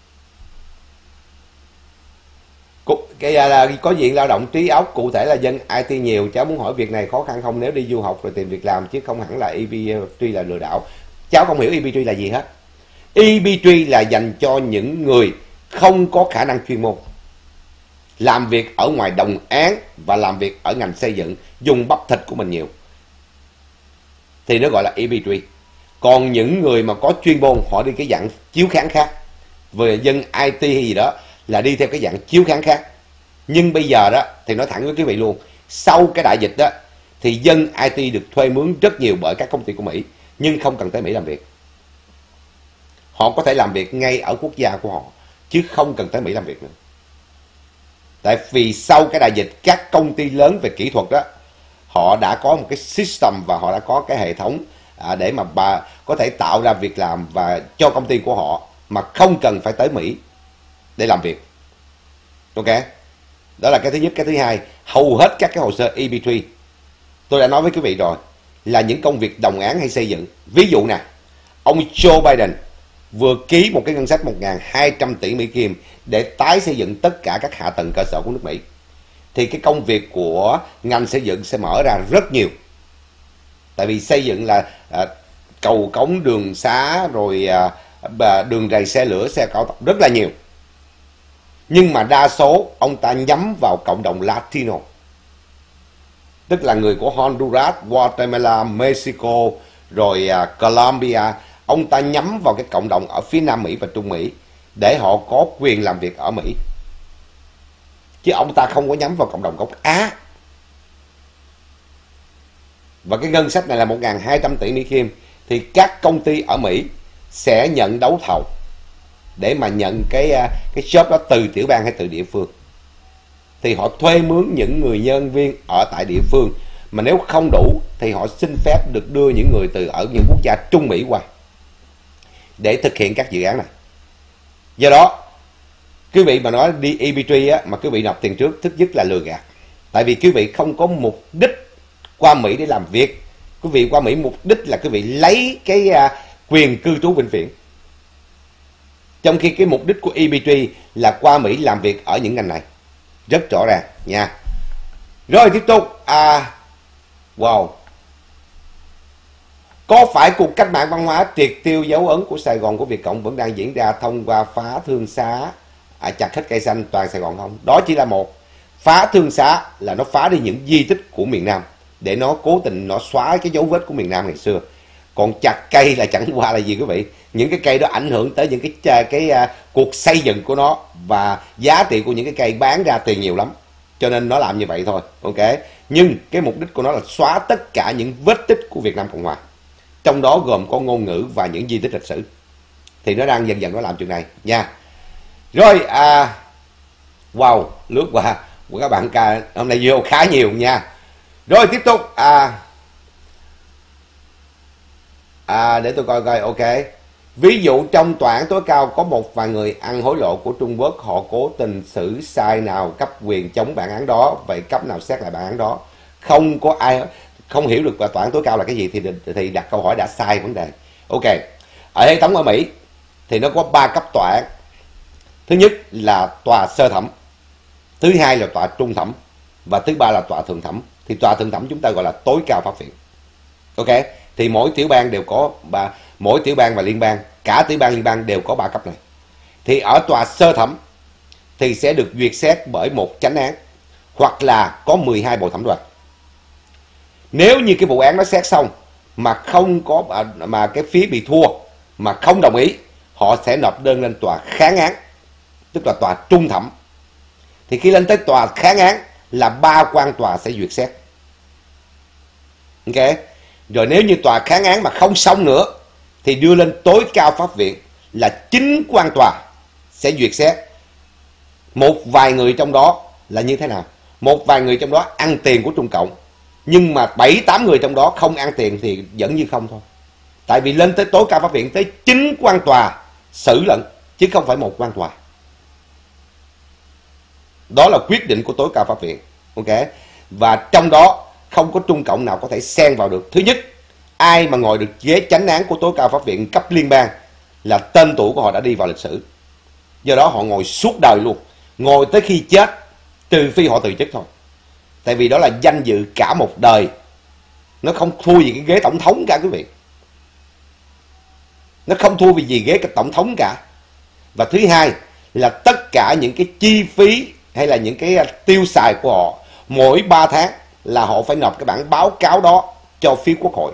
cái là có diện lao động trí óc, cụ thể là dân i tê nhiều. Cháu muốn hỏi việc này khó khăn không nếu đi du học rồi tìm việc làm, chứ không hẳn là e bê tree là lừa đảo. Cháu không hiểu e bê tree là gì hết. e bê tree là dành cho những người không có khả năng chuyên môn, làm việc ở ngoài đồng án và làm việc ở ngành xây dựng, dùng bắp thịt của mình nhiều, thì nó gọi là e bê tree. Còn những người mà có chuyên môn, họ đi cái dạng chiếu kháng khác. Về dân i tê hay gì đó là đi theo cái dạng chiếu kháng khác. Nhưng bây giờ đó thì nói thẳng với quý vị luôn, sau cái đại dịch đó thì dân i tê được thuê mướn rất nhiều bởi các công ty của Mỹ, nhưng không cần tới Mỹ làm việc. Họ có thể làm việc ngay ở quốc gia của họ chứ không cần tới Mỹ làm việc nữa. Tại vì sau cái đại dịch, các công ty lớn về kỹ thuật đó, họ đã có một cái system và họ đã có cái hệ thống à, để mà bà có thể tạo ra việc làm và cho công ty của họ mà không cần phải tới Mỹ để làm việc. Ok, đó là cái thứ nhất. Cái thứ hai, hầu hết các cái hồ sơ e bê tree, tôi đã nói với quý vị rồi, là những công việc đồng án hay xây dựng. Ví dụ nè, ông Joe Biden vừa ký một cái ngân sách một nghìn hai trăm tỷ Mỹ Kim để tái xây dựng tất cả các hạ tầng cơ sở của nước Mỹ. Thì cái công việc của ngành xây dựng sẽ mở ra rất nhiều. Tại vì xây dựng là à, cầu cống, đường xá, rồi à, đường rầy xe lửa, xe cao tốc rất là nhiều. Nhưng mà đa số ông ta nhắm vào cộng đồng Latino, tức là người của Honduras, Guatemala, Mexico, rồi uh, Colombia. Ông ta nhắm vào cái cộng đồng ở phía Nam Mỹ và Trung Mỹ để họ có quyền làm việc ở Mỹ. Chứ ông ta không có nhắm vào cộng đồng gốc Á. Và cái ngân sách này là một nghìn hai trăm tỷ Mỹ Kim. Thì các công ty ở Mỹ sẽ nhận đấu thầu để mà nhận cái cái job đó từ tiểu bang hay từ địa phương. Thì họ thuê mướn những người nhân viên ở tại địa phương, mà nếu không đủ thì họ xin phép được đưa những người từ ở những quốc gia Trung Mỹ qua để thực hiện các dự án này. Do đó quý vị mà nói đi e bê tê á, mà quý vị nộp tiền trước, thứ nhất là lừa gạt. Tại vì quý vị không có mục đích qua Mỹ để làm việc. Quý vị qua Mỹ mục đích là quý vị lấy cái uh, quyền cư trú vĩnh viễn. Trong khi cái mục đích của e bê tê là qua Mỹ làm việc ở những ngành này. Rất rõ ràng nha. Rồi tiếp tục. À, wow. Có phải cuộc cách mạng văn hóa triệt tiêu dấu ấn của Sài Gòn của Việt Cộng vẫn đang diễn ra thông qua phá thương xá, à, chặt hết cây xanh toàn Sài Gòn không? Đó chỉ là một. Phá thương xá là nó phá đi những di tích của miền Nam để nó cố tình nó xóa cái dấu vết của miền Nam ngày xưa. Còn chặt cây là chẳng qua là gì quý vị? Những cái cây đó ảnh hưởng tới những cái cái, cái uh, cuộc xây dựng của nó, và giá trị của những cái cây bán ra tiền nhiều lắm. Cho nên nó làm như vậy thôi. Ok. Nhưng cái mục đích của nó là xóa tất cả những vết tích của Việt Nam Cộng Hòa. Trong đó gồm có ngôn ngữ và những di tích lịch sử. Thì nó đang dần dần nó làm chuyện này nha. Rồi à, wow, lướt qua của các bạn ca hôm nay vô khá nhiều nha. Rồi tiếp tục. À, à để tôi coi coi. Ok. Ví dụ trong tòa án tối cao có một vài người ăn hối lộ của Trung Quốc, họ cố tình xử sai nào cấp quyền chống bản án đó, vậy cấp nào xét lại bản án đó? Không có ai không hiểu được là tòa án tối cao là cái gì thì thì đặt câu hỏi đã sai vấn đề. Ok. Ở hệ thống ở Mỹ thì nó có ba cấp tòa án. Thứ nhất là tòa sơ thẩm, thứ hai là tòa trung thẩm, và thứ ba là tòa thượng thẩm. Thì tòa thượng thẩm chúng ta gọi là tối cao pháp viện. Ok. Thì mỗi tiểu bang đều có ba, mỗi tiểu bang và liên bang, cả tiểu bang liên bang đều có ba cấp này. Thì ở tòa sơ thẩm thì sẽ được duyệt xét bởi một chánh án hoặc là có mười hai bồi thẩm đoàn. Nếu như cái vụ án nó xét xong mà không có mà cái phía bị thua mà không đồng ý, họ sẽ nộp đơn lên tòa kháng án, tức là tòa trung thẩm. Thì khi lên tới tòa kháng án là ba quan tòa sẽ duyệt xét. Ok. Rồi nếu như tòa kháng án mà không xong nữa thì đưa lên tối cao pháp viện là chín quan tòa sẽ duyệt xét. Một vài người trong đó là như thế nào? Một vài người trong đó ăn tiền của Trung Cộng, nhưng mà bảy tám người trong đó không ăn tiền thì vẫn như không thôi. Tại vì lên tới tối cao pháp viện tới chín quan tòa xử lận, chứ không phải một quan tòa. Đó là quyết định của tối cao pháp viện. Ok. Và trong đó không có Trung Cộng nào có thể xen vào được. Thứ nhất, ai mà ngồi được ghế chánh án của tối cao pháp viện cấp liên bang là tên tuổi của họ đã đi vào lịch sử. Do đó họ ngồi suốt đời luôn, ngồi tới khi chết, trừ phi họ từ chức thôi. Tại vì đó là danh dự cả một đời. Nó không thua gì cái ghế tổng thống cả quý vị. Nó không thua vì gì ghế cái tổng thống cả. Và thứ hai là tất cả những cái chi phí hay là những cái tiêu xài của họ, mỗi ba tháng là họ phải nộp cái bản báo cáo đó cho phía Quốc hội,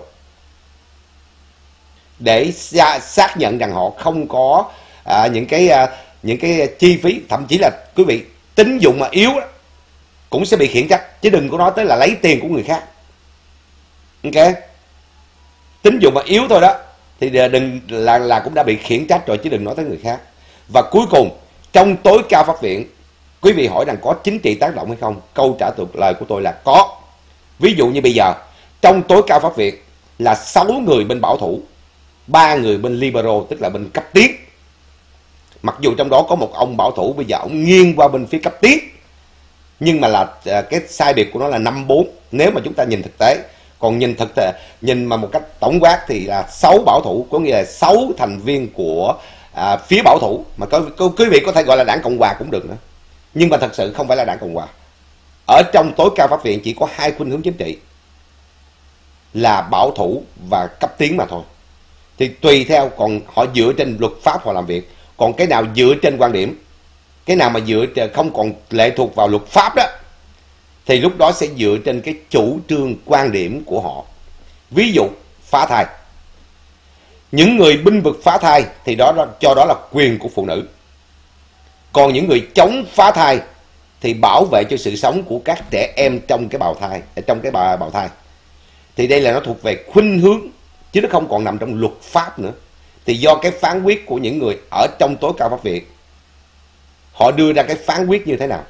để xác nhận rằng họ không có à, những cái à, những cái chi phí. Thậm chí là quý vị, tín dụng mà yếu đó, cũng sẽ bị khiển trách, chứ đừng có nói tới là lấy tiền của người khác. Ok. Tín dụng mà yếu thôi đó thì đừng là là cũng đã bị khiển trách rồi, chứ đừng nói tới người khác. Và cuối cùng, trong tối cao pháp viện, quý vị hỏi rằng có chính trị tác động hay không? Câu trả lời của tôi là có. Ví dụ như bây giờ trong tối cao pháp viện là sáu người bên bảo thủ, ba người bên liberal, tức là bên cấp tiến. Mặc dù trong đó có một ông bảo thủ bây giờ ông nghiêng qua bên phía cấp tiến, nhưng mà là cái sai biệt của nó là năm bốn nếu mà chúng ta nhìn thực tế. Còn nhìn thực tế, nhìn mà một cách tổng quát thì là sáu bảo thủ, có nghĩa là sáu thành viên của à, phía bảo thủ, mà có, có, quý vị có thể gọi là đảng Cộng Hòa cũng được nữa. Nhưng mà thật sự không phải là đảng Cộng Hòa. Ở trong tối cao pháp viện chỉ có hai khuynh hướng chính trị, là bảo thủ và cấp tiến mà thôi. Thì tùy theo, còn họ dựa trên luật pháp họ làm việc. Còn cái nào dựa trên quan điểm cái nào mà dựa không còn lệ thuộc vào luật pháp đó, thì lúc đó sẽ dựa trên cái chủ trương quan điểm của họ. Ví dụ phá thai, những người binh vực phá thai thì đó cho đó là quyền của phụ nữ, còn những người chống phá thai thì bảo vệ cho sự sống của các trẻ em trong cái bào thai, trong cái bào, bào thai. Thì đây là nó thuộc về khuynh hướng, chứ nó không còn nằm trong luật pháp nữa. Thì do cái phán quyết của những người ở trong tối cao pháp viện, họ đưa ra cái phán quyết như thế nào,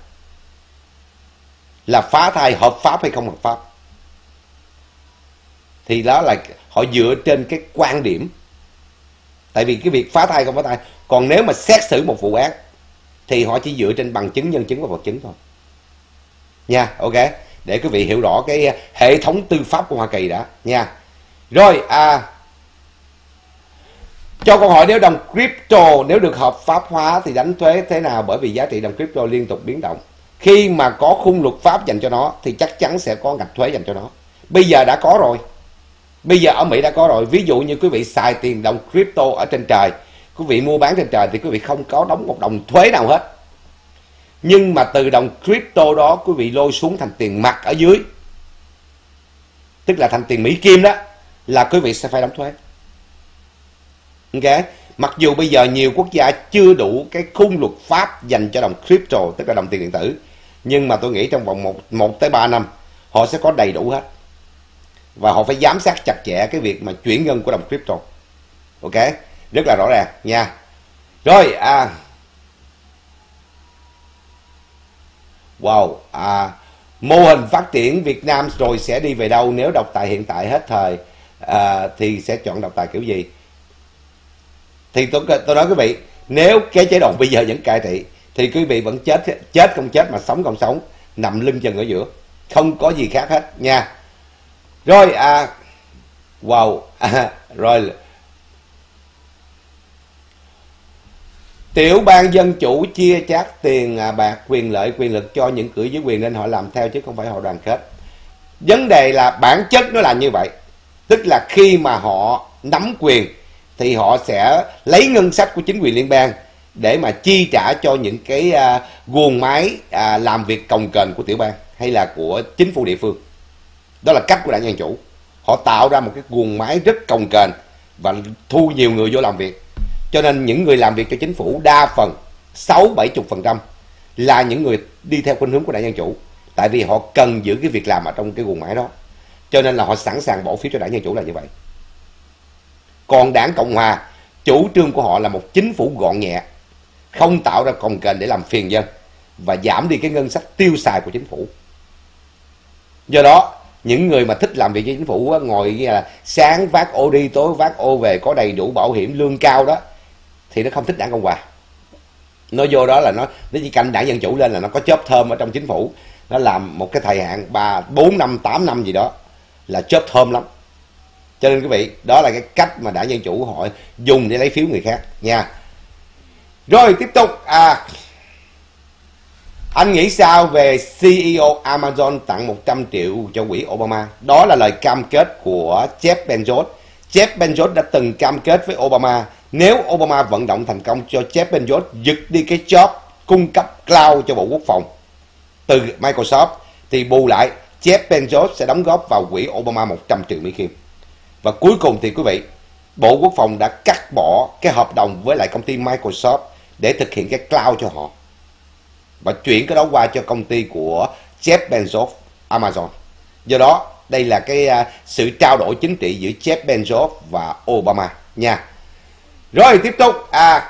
là phá thai hợp pháp hay không hợp pháp, thì đó là họ dựa trên cái quan điểm. Tại vì cái việc phá thai không phá thai, còn nếu mà xét xử một vụ án thì họ chỉ dựa trên bằng chứng, nhân chứng và vật chứng thôi nha. Ok, để quý vị hiểu rõ cái hệ thống tư pháp của Hoa Kỳ đã nha. Rồi à, cho câu hỏi, nếu đồng crypto nếu được hợp pháp hóa thì đánh thuế thế nào? Bởi vì giá trị đồng crypto liên tục biến động. Khi mà có khung luật pháp dành cho nó thì chắc chắn sẽ có ngạch thuế dành cho nó. Bây giờ đã có rồi. Bây giờ ở Mỹ đã có rồi. Ví dụ như quý vị xài tiền đồng crypto ở trên trời, quý vị mua bán trên trời thì quý vị không có đóng một đồng thuế nào hết. Nhưng mà từ đồng crypto đó quý vị lôi xuống thành tiền mặt ở dưới, tức là thành tiền Mỹ Kim đó, là quý vị sẽ phải đóng thuế. Ok, mặc dù bây giờ nhiều quốc gia chưa đủ cái khung luật pháp dành cho đồng crypto, tức là đồng tiền điện tử, nhưng mà tôi nghĩ trong vòng một tới ba năm họ sẽ có đầy đủ hết. Và họ phải giám sát chặt chẽ cái việc mà chuyển ngân của đồng crypto. Ok, rất là rõ ràng nha. Rồi à, wow, à, mô hình phát triển Việt Nam rồi sẽ đi về đâu? Nếu độc tài hiện tại hết thời à, thì sẽ chọn độc tài kiểu gì? Thì tôi, tôi nói quý vị, nếu cái chế độ bây giờ vẫn cai trị thì quý vị vẫn chết, chết không chết mà sống không sống, nằm lưng chừng ở giữa, không có gì khác hết nha. Rồi à, wow, à, rồi tiểu bang dân chủ chia chác tiền à, bạc, quyền lợi, quyền lực cho những cử dưới quyền nên họ làm theo chứ không phải họ đoàn kết. Vấn đề là bản chất nó là như vậy, tức là khi mà họ nắm quyền thì họ sẽ lấy ngân sách của chính quyền liên bang để mà chi trả cho những cái à, guồng máy à, làm việc cồng kềnh của tiểu bang hay là của chính phủ địa phương. Đó là cách của đảng Dân Chủ. Họ tạo ra một cái guồng máy rất cồng kềnh và thu nhiều người vô làm việc. Cho nên những người làm việc cho chính phủ đa phần sáu bảy mươi phần trăm là những người đi theo khuynh hướng của đảng Dân Chủ. Tại vì họ cần giữ cái việc làm ở trong cái guồng máy đó. Cho nên là họ sẵn sàng bỏ phiếu cho đảng Dân Chủ là như vậy. Còn đảng Cộng Hòa, chủ trương của họ là một chính phủ gọn nhẹ, không tạo ra cồng kềnh để làm phiền dân và giảm đi cái ngân sách tiêu xài của chính phủ. Do đó những người mà thích làm việc với chính phủ, ngồi là sáng vác ô đi, tối vác ô về, có đầy đủ bảo hiểm, lương cao đó, thì nó không thích đảng Cộng Hòa. Nó vô đó là nó nó chỉ canh đảng Dân Chủ lên là nó có job thơm ở trong chính phủ, nó làm một cái thời hạn ba bốn năm tám năm gì đó là job thơm lắm. Cho nên quý vị, đó là cái cách mà đảng Dân Chủ họ dùng để lấy phiếu người khác nha. Rồi tiếp tục à, anh nghĩ sao về xê e ô Amazon tặng một trăm triệu cho quỹ Obama? Đó là lời cam kết của Jeff Bezos. Jeff Bezos đã từng cam kết với Obama, nếu Obama vận động thành công cho Jeff Bezos giật đi cái job cung cấp cloud cho Bộ Quốc phòng từ Microsoft, thì bù lại Jeff Bezos sẽ đóng góp vào quỹ Obama một trăm triệu Mỹ Kim. Và cuối cùng thì quý vị, Bộ Quốc phòng đã cắt bỏ cái hợp đồng với lại công ty Microsoft để thực hiện cái cloud cho họ, và chuyển cái đó qua cho công ty của Jeff Bezos, Amazon. Do đó, đây là cái uh, sự trao đổi chính trị giữa Jeff Bezos và Obama nha. Rồi tiếp tục à,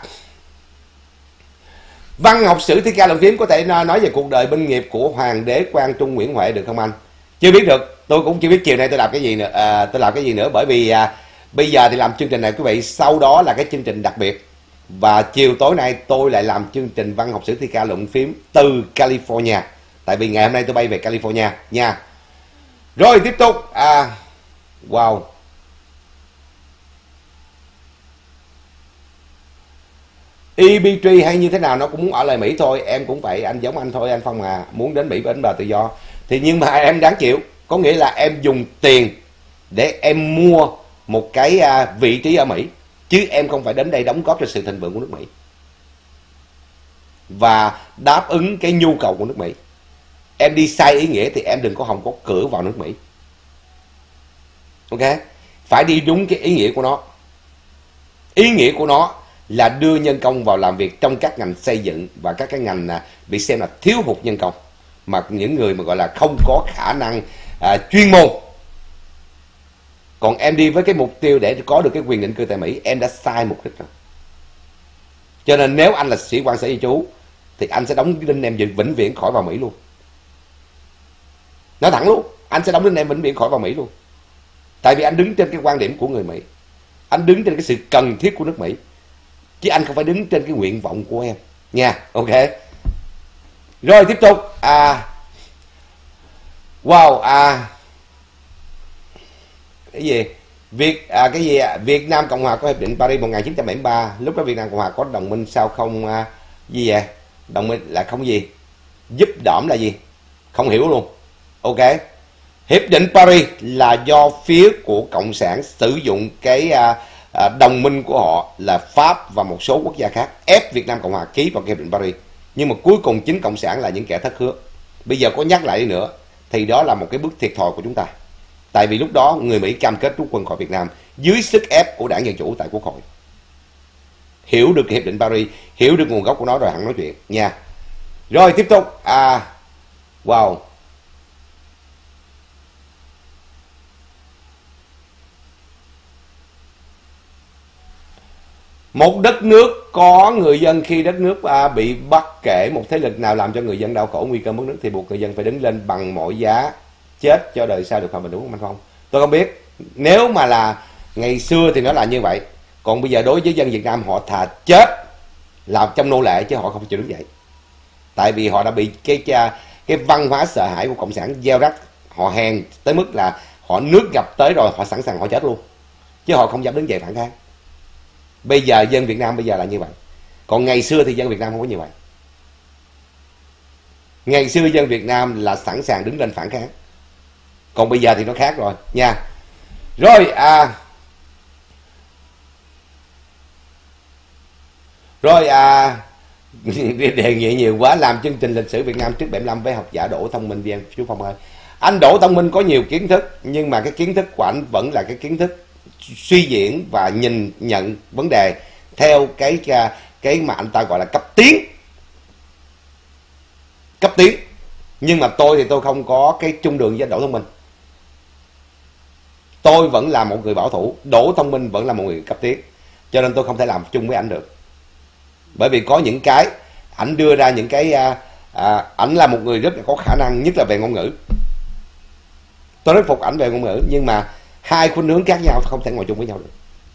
văn học sử thi ca lồng phím có thể nói về cuộc đời binh nghiệp của Hoàng đế Quang Trung Nguyễn Huệ được không anh? Chưa biết được, tôi cũng chưa biết chiều nay tôi làm cái gì nữa, à, tôi làm cái gì nữa, bởi vì à, bây giờ thì làm chương trình này quý vị, sau đó là cái chương trình đặc biệt. Và chiều tối nay tôi lại làm chương trình văn học sử thi ca luận phím từ California. Tại vì ngày hôm nay tôi bay về California nha. Rồi tiếp tục à, wow, e bê tree hay như thế nào nó cũng muốn ở lại Mỹ thôi. Em cũng vậy, anh giống anh thôi, anh Phong à, muốn đến Mỹ bến bờ tự do. Thì nhưng mà em đáng chịu, có nghĩa là em dùng tiền để em mua một cái à, vị trí ở Mỹ, chứ em không phải đến đây đóng góp cho sự thịnh vượng của nước Mỹ. và đáp ứng cái nhu cầu của nước Mỹ. Em đi sai ý nghĩa thì em đừng có hòng có cửa vào nước Mỹ. Ok, phải đi đúng cái ý nghĩa của nó. Ý nghĩa của nó là đưa nhân công vào làm việc trong các ngành xây dựng và các cái ngành bị xem là thiếu hụt nhân công, mà những người mà gọi là không có khả năng à, chuyên môn. Còn em đi với cái mục tiêu để có được cái quyền định cư tại Mỹ, em đã sai mục đích rồi. Cho nên nếu anh là sĩ quan sở di trú thì anh sẽ đóng đinh em vĩnh viễn khỏi vào Mỹ luôn. Nói thẳng luôn, anh sẽ đóng đinh em vĩnh viễn khỏi vào Mỹ luôn. Tại vì anh đứng trên cái quan điểm của người Mỹ, anh đứng trên cái sự cần thiết của nước Mỹ, chứ anh không phải đứng trên cái nguyện vọng của em nha. Ok, rồi tiếp tục. à wow à cái gì Việt à, cái gì à? Việt Nam Cộng Hòa có hiệp định Paris một nghìn chín trăm bảy mươi ba. Lúc đó Việt Nam Cộng Hòa có đồng minh sao không? À, gì vậy? Đồng minh là không gì? Giúp đỏm là gì? Không hiểu luôn. Ok, hiệp định Paris là do phía của Cộng sản sử dụng cái à, à, đồng minh của họ là Pháp và một số quốc gia khác ép Việt Nam Cộng Hòa ký vào cái hiệp định Paris. Nhưng mà cuối cùng chính Cộng sản là những kẻ thất hứa. Bây giờ có nhắc lại đi nữa thì đó là một cái bước thiệt thòi của chúng ta. Tại vì lúc đó người Mỹ cam kết rút quân khỏi Việt Nam dưới sức ép của Đảng Dân Chủ tại Quốc hội. Hiểu được cái hiệp định Paris, hiểu được nguồn gốc của nó rồi hẳn nói chuyện nha. Rồi tiếp tục. à wow Một đất nước có người dân, khi đất nước à, bị bất kể một thế lực nào làm cho người dân đau khổ, nguy cơ mất nước, thì buộc người dân phải đứng lên bằng mọi giá chết cho đời sau được hòa bình, đúng không anh Phong? Tôi không biết, nếu mà là ngày xưa thì nó là như vậy, còn bây giờ đối với dân Việt Nam họ thà chết làm trong nô lệ chứ họ không chịu đứng dậy. Tại vì họ đã bị cái cái văn hóa sợ hãi của Cộng sản gieo rắc, họ hèn tới mức là họ nước ngập tới rồi họ sẵn sàng họ chết luôn, chứ họ không dám đứng dậy phản kháng. Bây giờ dân Việt Nam bây giờ là như vậy, còn ngày xưa thì dân Việt Nam không có như vậy. Ngày xưa dân Việt Nam là sẵn sàng đứng lên phản kháng, còn bây giờ thì nó khác rồi nha. Rồi à rồi à đề nghị nhiều quá, làm chương trình lịch sử Việt Nam trước bảy mươi lăm với học giả Đỗ Thông Minh vê en. Chú Phong ơi, anh Đỗ Thông Minh có nhiều kiến thức, nhưng mà cái kiến thức của anh vẫn là cái kiến thức suy diễn và nhìn nhận vấn đề theo cái cái mà anh ta gọi là cấp tiến. Cấp tiến. Nhưng mà tôi thì tôi không có cái chung đường với Đỗ Thông Minh. Tôi vẫn là một người bảo thủ, Đỗ Thông Minh vẫn là một người cấp tiến, cho nên tôi không thể làm chung với anh được. Bởi vì có những cái ảnh đưa ra những cái à, à, ảnh là một người rất là có khả năng, nhất là về ngôn ngữ. Tôi rất phục ảnh về ngôn ngữ, nhưng mà hai khuynh hướng khác nhau không thể ngồi chung với nhau được.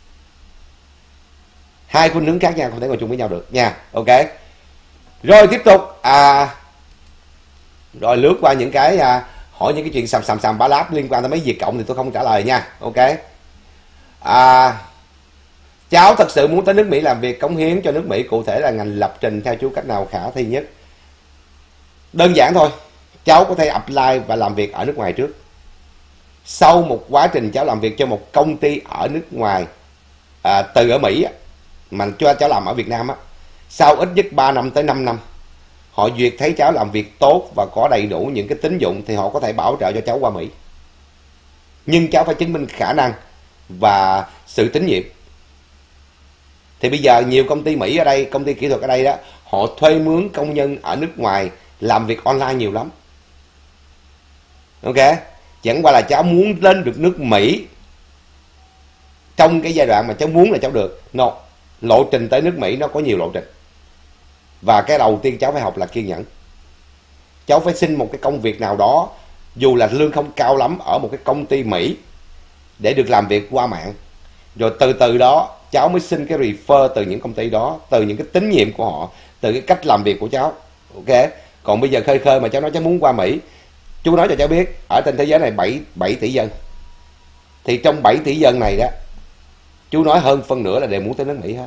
Hai khuynh hướng khác nhau không thể ngồi chung với nhau được nha. Ok. Rồi tiếp tục. À, rồi lướt qua những cái à, hỏi những cái chuyện sàm sàm sàm bá láp liên quan tới mấy Việt Cộng thì tôi không trả lời nha. Ok. À, cháu thật sự muốn tới nước Mỹ làm việc cống hiến cho nước Mỹ, cụ thể là ngành lập trình theo chú cách nào khả thi nhất? Đơn giản thôi, cháu có thể apply và làm việc ở nước ngoài trước. Sau một quá trình cháu làm việc cho một công ty ở nước ngoài, à, từ ở Mỹ mà cho cháu làm ở Việt Nam á, sau ít nhất ba năm tới năm năm, họ duyệt thấy cháu làm việc tốt và có đầy đủ những cái tín dụng thì họ có thể bảo trợ cho cháu qua Mỹ. Nhưng cháu phải chứng minh khả năng và sự tín nhiệm. Thì bây giờ nhiều công ty Mỹ ở đây, công ty kỹ thuật ở đây đó, họ thuê mướn công nhân ở nước ngoài làm việc online nhiều lắm. Ok. Chẳng qua là cháu muốn lên được nước Mỹ trong cái giai đoạn mà cháu muốn là cháu được. No. Lộ trình tới nước Mỹ nó có nhiều lộ trình. Và cái đầu tiên cháu phải học là kiên nhẫn. Cháu phải xin một cái công việc nào đó, dù là lương không cao lắm, ở một cái công ty Mỹ để được làm việc qua mạng. Rồi từ từ đó cháu mới xin cái refer từ những công ty đó, từ những cái tín nhiệm của họ, từ cái cách làm việc của cháu. Ok. Còn bây giờ khơi khơi mà cháu nói cháu muốn qua Mỹ, chú nói cho cháu biết, ở trên thế giới này bảy tỷ dân. Thì trong bảy tỷ dân này đó, chú nói hơn phân nửa là đều muốn tới nước Mỹ hết.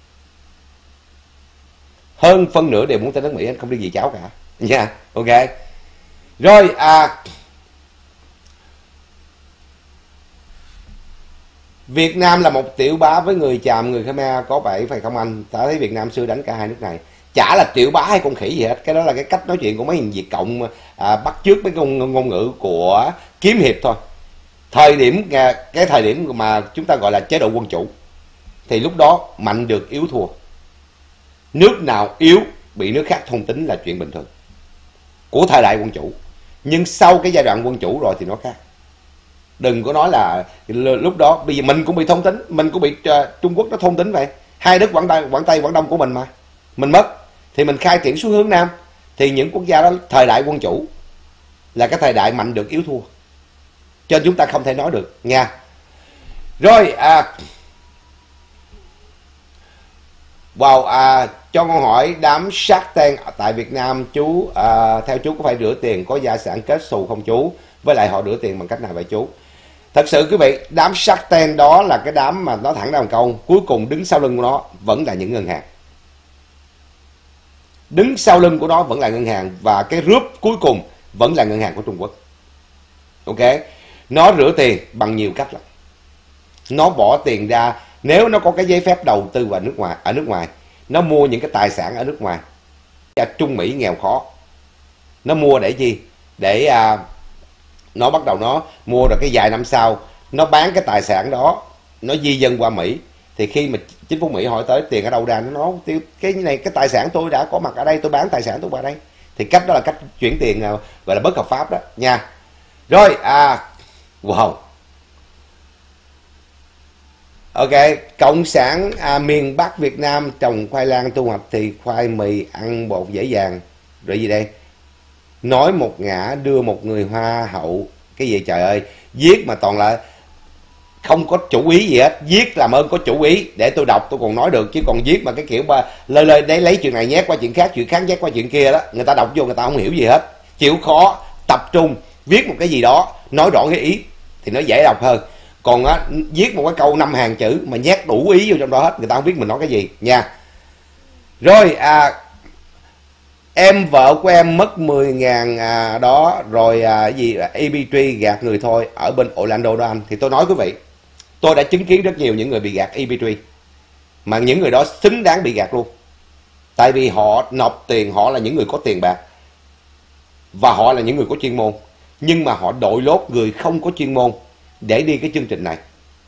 Hơn phân nửa đều muốn tới nước Mỹ hết, không đi gì cháu cả nha. Yeah. Ok. Rồi à, Việt Nam là một tiểu bá với người Chàm, người Khmer, có vậy phải không anh? Ta thấy Việt Nam xưa đánh cả hai nước này. chả là Triệu Bá hay con khỉ gì hết. Cái đó là cái cách nói chuyện của mấy thằng Việt Cộng à, bắt chước mấy ngôn, ngôn ngữ của kiếm hiệp thôi. Thời điểm cái thời điểm mà chúng ta gọi là chế độ quân chủ thì lúc đó mạnh được yếu thua. Nước nào yếu bị nước khác thôn tính là chuyện bình thường của thời đại quân chủ. Nhưng sau cái giai đoạn quân chủ rồi thì nó khác. Đừng có nói là lúc đó bây giờ mình cũng bị thôn tính, mình cũng bị uh, Trung Quốc nó thôn tính vậy. Hai đất Quảng Tây, Quảng Tây, Quảng Đông của mình mà mình mất thì mình khai triển xuống hướng Nam, thì những quốc gia đó thời đại quân chủ là cái thời đại mạnh được yếu thua, cho nên chúng ta không thể nói được nha. Rồi à, wow, à, cho con hỏi đám Shark Tank tại Việt Nam chú à, theo chú có phải rửa tiền có gia sản kết xù không chú, với lại họ rửa tiền bằng cách nào vậy chú? Thật sự quý vị, đám Shark Tank đó là cái đám mà nó thẳng ra một câu, cuối cùng đứng sau lưng của nó vẫn là những ngân hàng. Đứng sau lưng của nó vẫn là ngân hàng, và cái group cuối cùng vẫn là ngân hàng của Trung Quốc. Ok, nó rửa tiền bằng nhiều cách lắm. Nó bỏ tiền ra, nếu nó có cái giấy phép đầu tư vào nước ngoài, ở nước ngoài, nó mua những cái tài sản ở nước ngoài. Trung Mỹ nghèo khó, nó mua để gì? Để à, nó bắt đầu nó mua rồi cái vài năm sau nó bán cái tài sản đó, nó di dân qua Mỹ. Thì khi mà chính phủ Mỹ hỏi tới tiền ở đâu ra, nó nói cái này cái tài sản tôi đã có mặt ở đây, tôi bán tài sản tôi qua đây. Thì cách đó là cách chuyển tiền gọi là bất hợp pháp đó nha. Rồi à, wow, ok, cộng sản à, miền Bắc Việt Nam trồng khoai lang thu hoạch thì khoai mì ăn bột dễ dàng. Rồi gì đây? Nói một ngã đưa một người hoa hậu. Cái gì trời ơi, viết mà toàn là không có chủ ý gì hết. Viết làm ơn có chủ ý để tôi đọc tôi còn nói được, chứ còn viết mà cái kiểu mà lơi lơi đấy, lấy chuyện này nhét qua chuyện khác, chuyện khác nhét qua chuyện kia đó, người ta đọc vô người ta không hiểu gì hết. Chịu khó tập trung viết một cái gì đó nói rõ cái ý thì nó dễ đọc hơn. Còn á, viết một cái câu năm hàng chữ mà nhét đủ ý vô trong đó hết, người ta không biết mình nói cái gì nha. Rồi à, em vợ của em mất mười ngàn à, đó rồi à, gì e bê tree gạt người thôi ở bên Orlando đó anh. Thì tôi nói quý vị, tôi đã chứng kiến rất nhiều những người bị gạt e bê tree, mà những người đó xứng đáng bị gạt luôn. Tại vì họ nộp tiền, họ là những người có tiền bạc và họ là những người có chuyên môn, nhưng mà họ đội lốt người không có chuyên môn để đi cái chương trình này.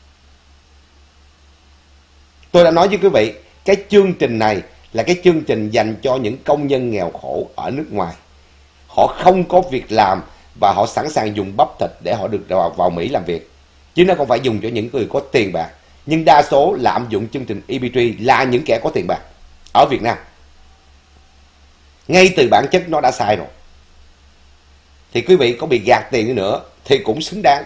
Tôi đã nói với quý vị, cái chương trình này là cái chương trình dành cho những công nhân nghèo khổ ở nước ngoài. Họ không có việc làm và họ sẵn sàng dùng bắp thịt để họ được vào, vào Mỹ làm việc. Chứ nó không phải dùng cho những người có tiền bạc. Nhưng đa số lạm dụng chương trình e bê tree là những kẻ có tiền bạc ở Việt Nam. Ngay từ bản chất nó đã sai rồi. Thì quý vị có bị gạt tiền đi nữa thì cũng xứng đáng.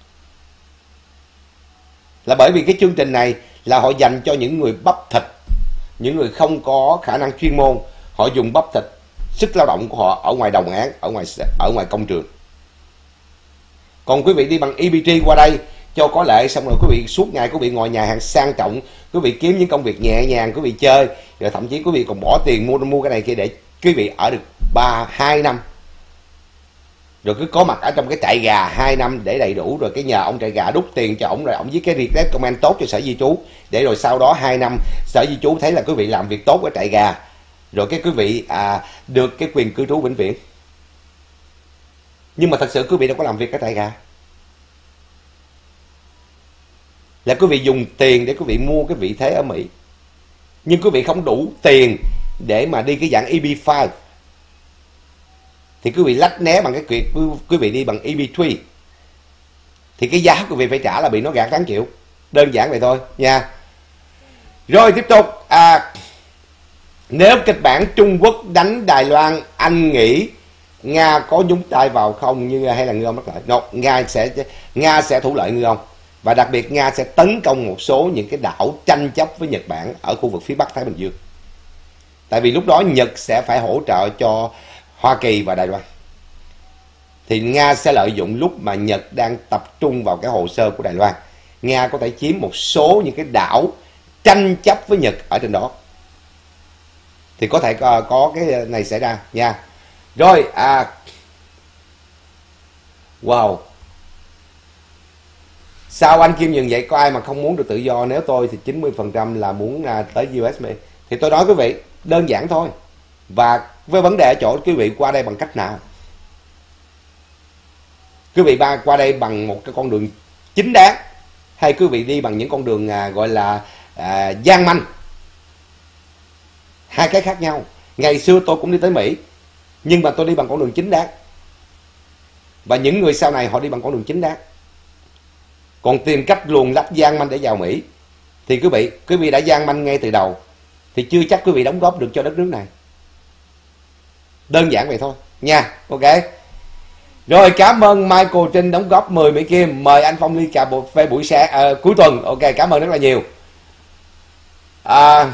Là bởi vì cái chương trình này là họ dành cho những người bắp thịt, những người không có khả năng chuyên môn. Họ dùng bắp thịt, sức lao động của họ ở ngoài đồng án, ở ngoài ở ngoài công trường. Còn quý vị đi bằng e bê tree qua đây cho có lệ, xong rồi quý vị suốt ngày quý vị ngồi nhà hàng sang trọng, quý vị kiếm những công việc nhẹ nhàng, quý vị chơi, rồi thậm chí quý vị còn bỏ tiền mua mua cái này kia để quý vị ở được ba hai năm. Rồi cứ có mặt ở trong cái trại gà hai năm để đầy đủ, rồi cái nhờ ông trại gà đút tiền cho ổng, rồi ổng viết cái request comment tốt cho Sở Di trú, để rồi sau đó hai năm Sở Di trú thấy là quý vị làm việc tốt ở trại gà, rồi cái quý vị à, được cái quyền cư trú vĩnh viễn. Nhưng mà thật sự quý vị đâu có làm việc ở trại gà, là quý vị dùng tiền để quý vị mua cái vị thế ở Mỹ, nhưng quý vị không đủ tiền để mà đi cái dạng e bê năm, thì quý vị lách né bằng cái việc quý vị đi bằng e bê ba, thì cái giá quý vị phải trả là bị nó gạt đáng chịu. Đơn giản vậy thôi nha. Rồi tiếp tục à, nếu kịch bản Trung Quốc đánh Đài Loan, anh nghĩ Nga có nhúng tay vào không, như hay là ngư ông bất lợi? No, Nga sẽ Nga sẽ thủ lợi ngư ông, và đặc biệt Nga sẽ tấn công một số những cái đảo tranh chấp với Nhật Bản ở khu vực phía Bắc Thái Bình Dương. Tại vì lúc đó Nhật sẽ phải hỗ trợ cho Hoa Kỳ và Đài Loan. Thì Nga sẽ lợi dụng lúc mà Nhật đang tập trung vào cái hồ sơ của Đài Loan, Nga có thể chiếm một số những cái đảo tranh chấp với Nhật ở trên đó. Thì có thể có, có cái này xảy ra nha. Rồi à, wow, sao anh Kim Nhường vậy? Có ai mà không muốn được tự do? Nếu tôi thì chín mươi phần trăm là muốn à, tới u ét. Thì tôi nói quý vị, đơn giản thôi. Và với vấn đề ở chỗ quý vị qua đây bằng cách nào? Quý vị ba qua đây bằng một cái con đường chính đáng, hay quý vị đi bằng những con đường à, gọi là à, gian manh? Hai cái khác nhau. Ngày xưa tôi cũng đi tới Mỹ, nhưng mà tôi đi bằng con đường chính đáng. Và những người sau này họ đi bằng con đường chính đáng. Còn tìm cách luồn lách gian manh để vào Mỹ thì quý vị, quý vị đã gian manh ngay từ đầu thì chưa chắc quý vị đóng góp được cho đất nước này. Đơn giản vậy thôi nha. Ok. Rồi, cảm ơn Michael Trinh đóng góp mười Mỹ Kim. Mời anh Phong ly cà phê buổi sáng uh, cuối tuần. Ok, cảm ơn rất là nhiều. À,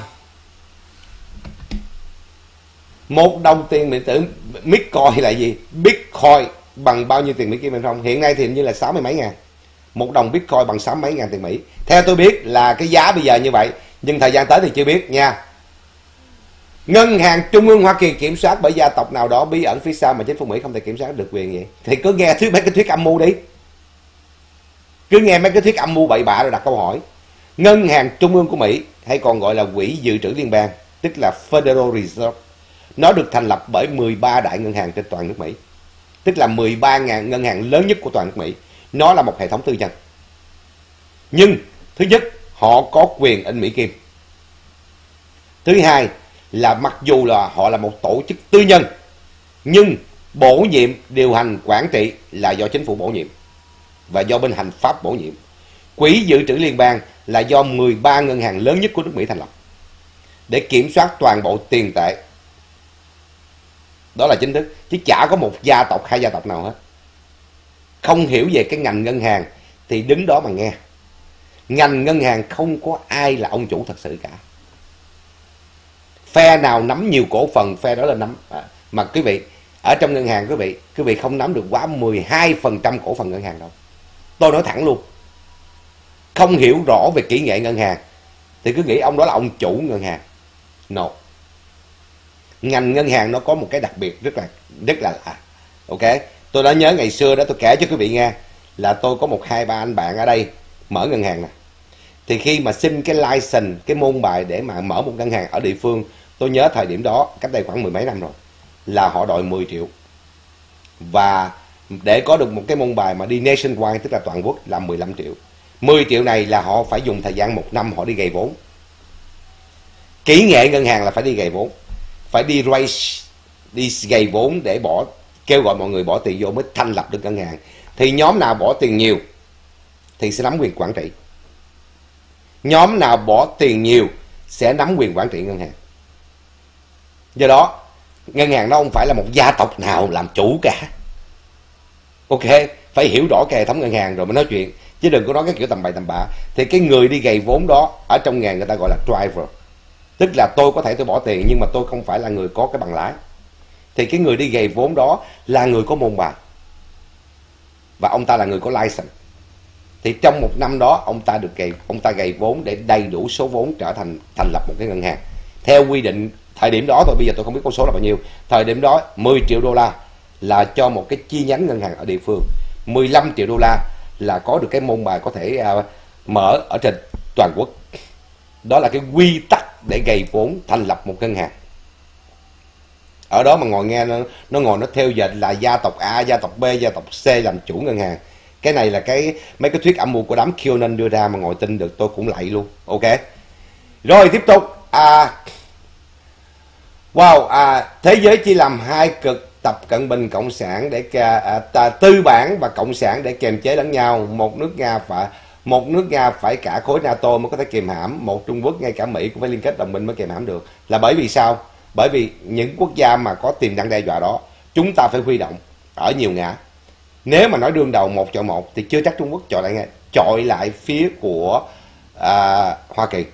một đồng tiền điện tử Bitcoin là gì? Bitcoin bằng bao nhiêu tiền Mỹ Kim anh Phong? Hiện nay thì như là sáu mươi mấy ngàn. Một đồng Bitcoin bằng sáu mấy ngàn tiền Mỹ. Theo tôi biết là cái giá bây giờ như vậy, nhưng thời gian tới thì chưa biết nha. Ngân hàng Trung ương Hoa Kỳ kiểm soát bởi gia tộc nào đó bí ẩn phía sau mà chính phủ Mỹ không thể kiểm soát được quyền vậy. Thì cứ nghe thuyết mấy cái thuyết âm mưu đi. Cứ nghe mấy cái thuyết âm mưu bậy bạ rồi đặt câu hỏi. Ngân hàng Trung ương của Mỹ, hay còn gọi là Quỹ Dự trữ Liên bang, tức là Federal Reserve, nó được thành lập bởi mười ba đại ngân hàng trên toàn nước Mỹ. Tức là mười ba ngàn ngân hàng lớn nhất của toàn nước Mỹ. Nó là một hệ thống tư nhân. Nhưng thứ nhất, họ có quyền in Mỹ Kim. Thứ hai là mặc dù là họ là một tổ chức tư nhân, nhưng bổ nhiệm, điều hành, quản trị là do chính phủ bổ nhiệm và do bên hành pháp bổ nhiệm. Quỹ Dự trữ Liên bang là do mười ba ngân hàng lớn nhất của nước Mỹ thành lập để kiểm soát toàn bộ tiền tệ. Đó là chính thức, chứ chả có một gia tộc hay gia tộc nào hết. Không hiểu về cái ngành ngân hàng thì đứng đó mà nghe. Ngành ngân hàng không có ai là ông chủ thật sự cả. Phe nào nắm nhiều cổ phần, phe đó là nắm. À, mà quý vị, ở trong ngân hàng quý vị, quý vị không nắm được quá mười hai phần trăm cổ phần ngân hàng đâu. Tôi nói thẳng luôn. Không hiểu rõ về kỹ nghệ ngân hàng thì cứ nghĩ ông đó là ông chủ ngân hàng. No. Ngành ngân hàng nó có một cái đặc biệt rất là rất là lạ. Ok. Tôi đã nhớ ngày xưa đó, tôi kể cho quý vị nghe là tôi có một hai ba anh bạn ở đây mở ngân hàng nè. Thì khi mà xin cái license, cái môn bài để mà mở một ngân hàng ở địa phương, tôi nhớ thời điểm đó, cách đây khoảng mười mấy năm rồi, là họ đòi mười triệu. Và để có được một cái môn bài mà đi nationwide, tức là toàn quốc, là mười lăm triệu. mười triệu này là họ phải dùng thời gian một năm họ đi gầy vốn. Kỹ nghệ ngân hàng là phải đi gầy vốn, phải đi raise, đi gầy vốn để bỏ, kêu gọi mọi người bỏ tiền vô mới thành lập được ngân hàng. Thì nhóm nào bỏ tiền nhiều thì sẽ nắm quyền quản trị. Nhóm nào bỏ tiền nhiều sẽ nắm quyền quản trị ngân hàng. Do đó, ngân hàng nó không phải là một gia tộc nào làm chủ cả. Ok, phải hiểu rõ cái hệ thống ngân hàng rồi mới nói chuyện. Chứ đừng có nói cái kiểu tầm bậy tầm bạ. Thì cái người đi gầy vốn đó, ở trong nghề người ta gọi là driver. Tức là tôi có thể tôi bỏ tiền nhưng mà tôi không phải là người có cái bằng lái. Thì cái người đi gầy vốn đó là người có môn bài. Và ông ta là người có license. Thì trong một năm đó ông ta được gầy, ông ta gầy vốn để đầy đủ số vốn trở thành thành lập một cái ngân hàng. Theo quy định thời điểm đó thôi, bây giờ tôi không biết con số là bao nhiêu. Thời điểm đó mười triệu đô la là cho một cái chi nhánh ngân hàng ở địa phương. mười lăm triệu đô la là có được cái môn bài có thể uh, mở ở trên toàn quốc. Đó là cái quy tắc để gầy vốn thành lập một ngân hàng. Ở đó mà ngồi nghe nó, nó ngồi nó theo dệt là gia tộc A, gia tộc B, gia tộc C làm chủ ngân hàng. Cái này là cái mấy cái thuyết âm mưu của đám QAnon đưa ra mà ngồi tin được tôi cũng lạy luôn. Ok. Rồi tiếp tục. À, wow, à, thế giới chỉ làm hai cực, Tập Cận Bình cộng sản để à, à, tư bản và cộng sản để kiềm chế lẫn nhau. Một nước Nga phải một nước Nga phải cả khối NATO mới có thể kiềm hãm. Một Trung Quốc ngay cả Mỹ cũng phải liên kết đồng minh mới kiềm hãm được. Là bởi vì sao? Bởi vì những quốc gia mà có tiềm năng đe dọa đó chúng ta phải huy động ở nhiều ngã. Nếu mà nói đương đầu một chọi một thì chưa chắc Trung Quốc chọi lại chọi lại phía của à, Hoa Kỳ.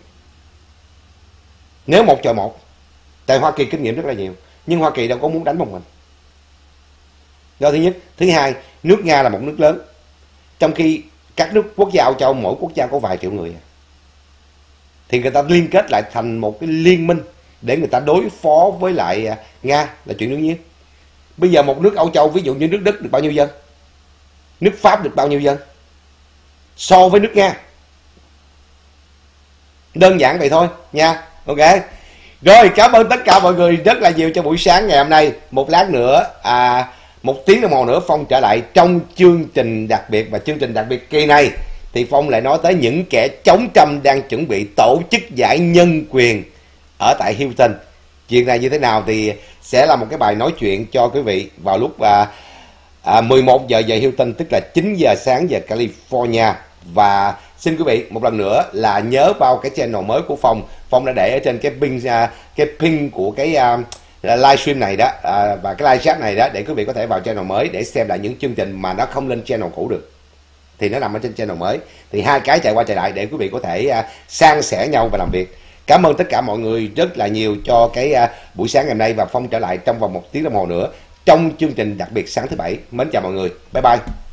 Nếu một chọi một, tại Hoa Kỳ kinh nghiệm rất là nhiều, nhưng Hoa Kỳ đâu có muốn đánh một mình. Đó thứ nhất. Thứ hai, nước Nga là một nước lớn, trong khi các nước quốc gia Âu Châu mỗi quốc gia có vài triệu người, thì người ta liên kết lại thành một cái liên minh để người ta đối phó với lại Nga là chuyện đương nhiên. Bây giờ một nước Âu Châu, ví dụ như nước Đức được bao nhiêu dân, nước Pháp được bao nhiêu dân so với nước Nga? Đơn giản vậy thôi nha. Ok. Rồi, cảm ơn tất cả mọi người rất là nhiều cho buổi sáng ngày hôm nay. Một lát nữa, à, một tiếng đồng hồ nữa Phong trở lại trong chương trình đặc biệt. Và chương trình đặc biệt kỳ này thì Phong lại nói tới những kẻ chống Trump đang chuẩn bị tổ chức giải nhân quyền ở tại Houston. Chuyện này như thế nào thì sẽ là một cái bài nói chuyện cho quý vị vào lúc à, à, mười một giờ giờ Houston, tức là chín giờ sáng giờ California. Và xin quý vị một lần nữa là nhớ vào cái channel mới của Phong. Phong đã để ở trên cái pin cái pin của cái uh, livestream này đó, uh, và cái live chat này đó, để quý vị có thể vào channel mới để xem lại những chương trình mà nó không lên channel cũ được, thì nó nằm ở trên channel mới. Thì hai cái chạy qua chạy lại để quý vị có thể uh, san sẻ nhau và làm việc. Cảm ơn tất cả mọi người rất là nhiều cho cái uh, buổi sáng ngày hôm nay. Và Phong trở lại trong vòng một tiếng đồng hồ nữa trong chương trình đặc biệt sáng thứ bảy. Mến chào mọi người, bye bye.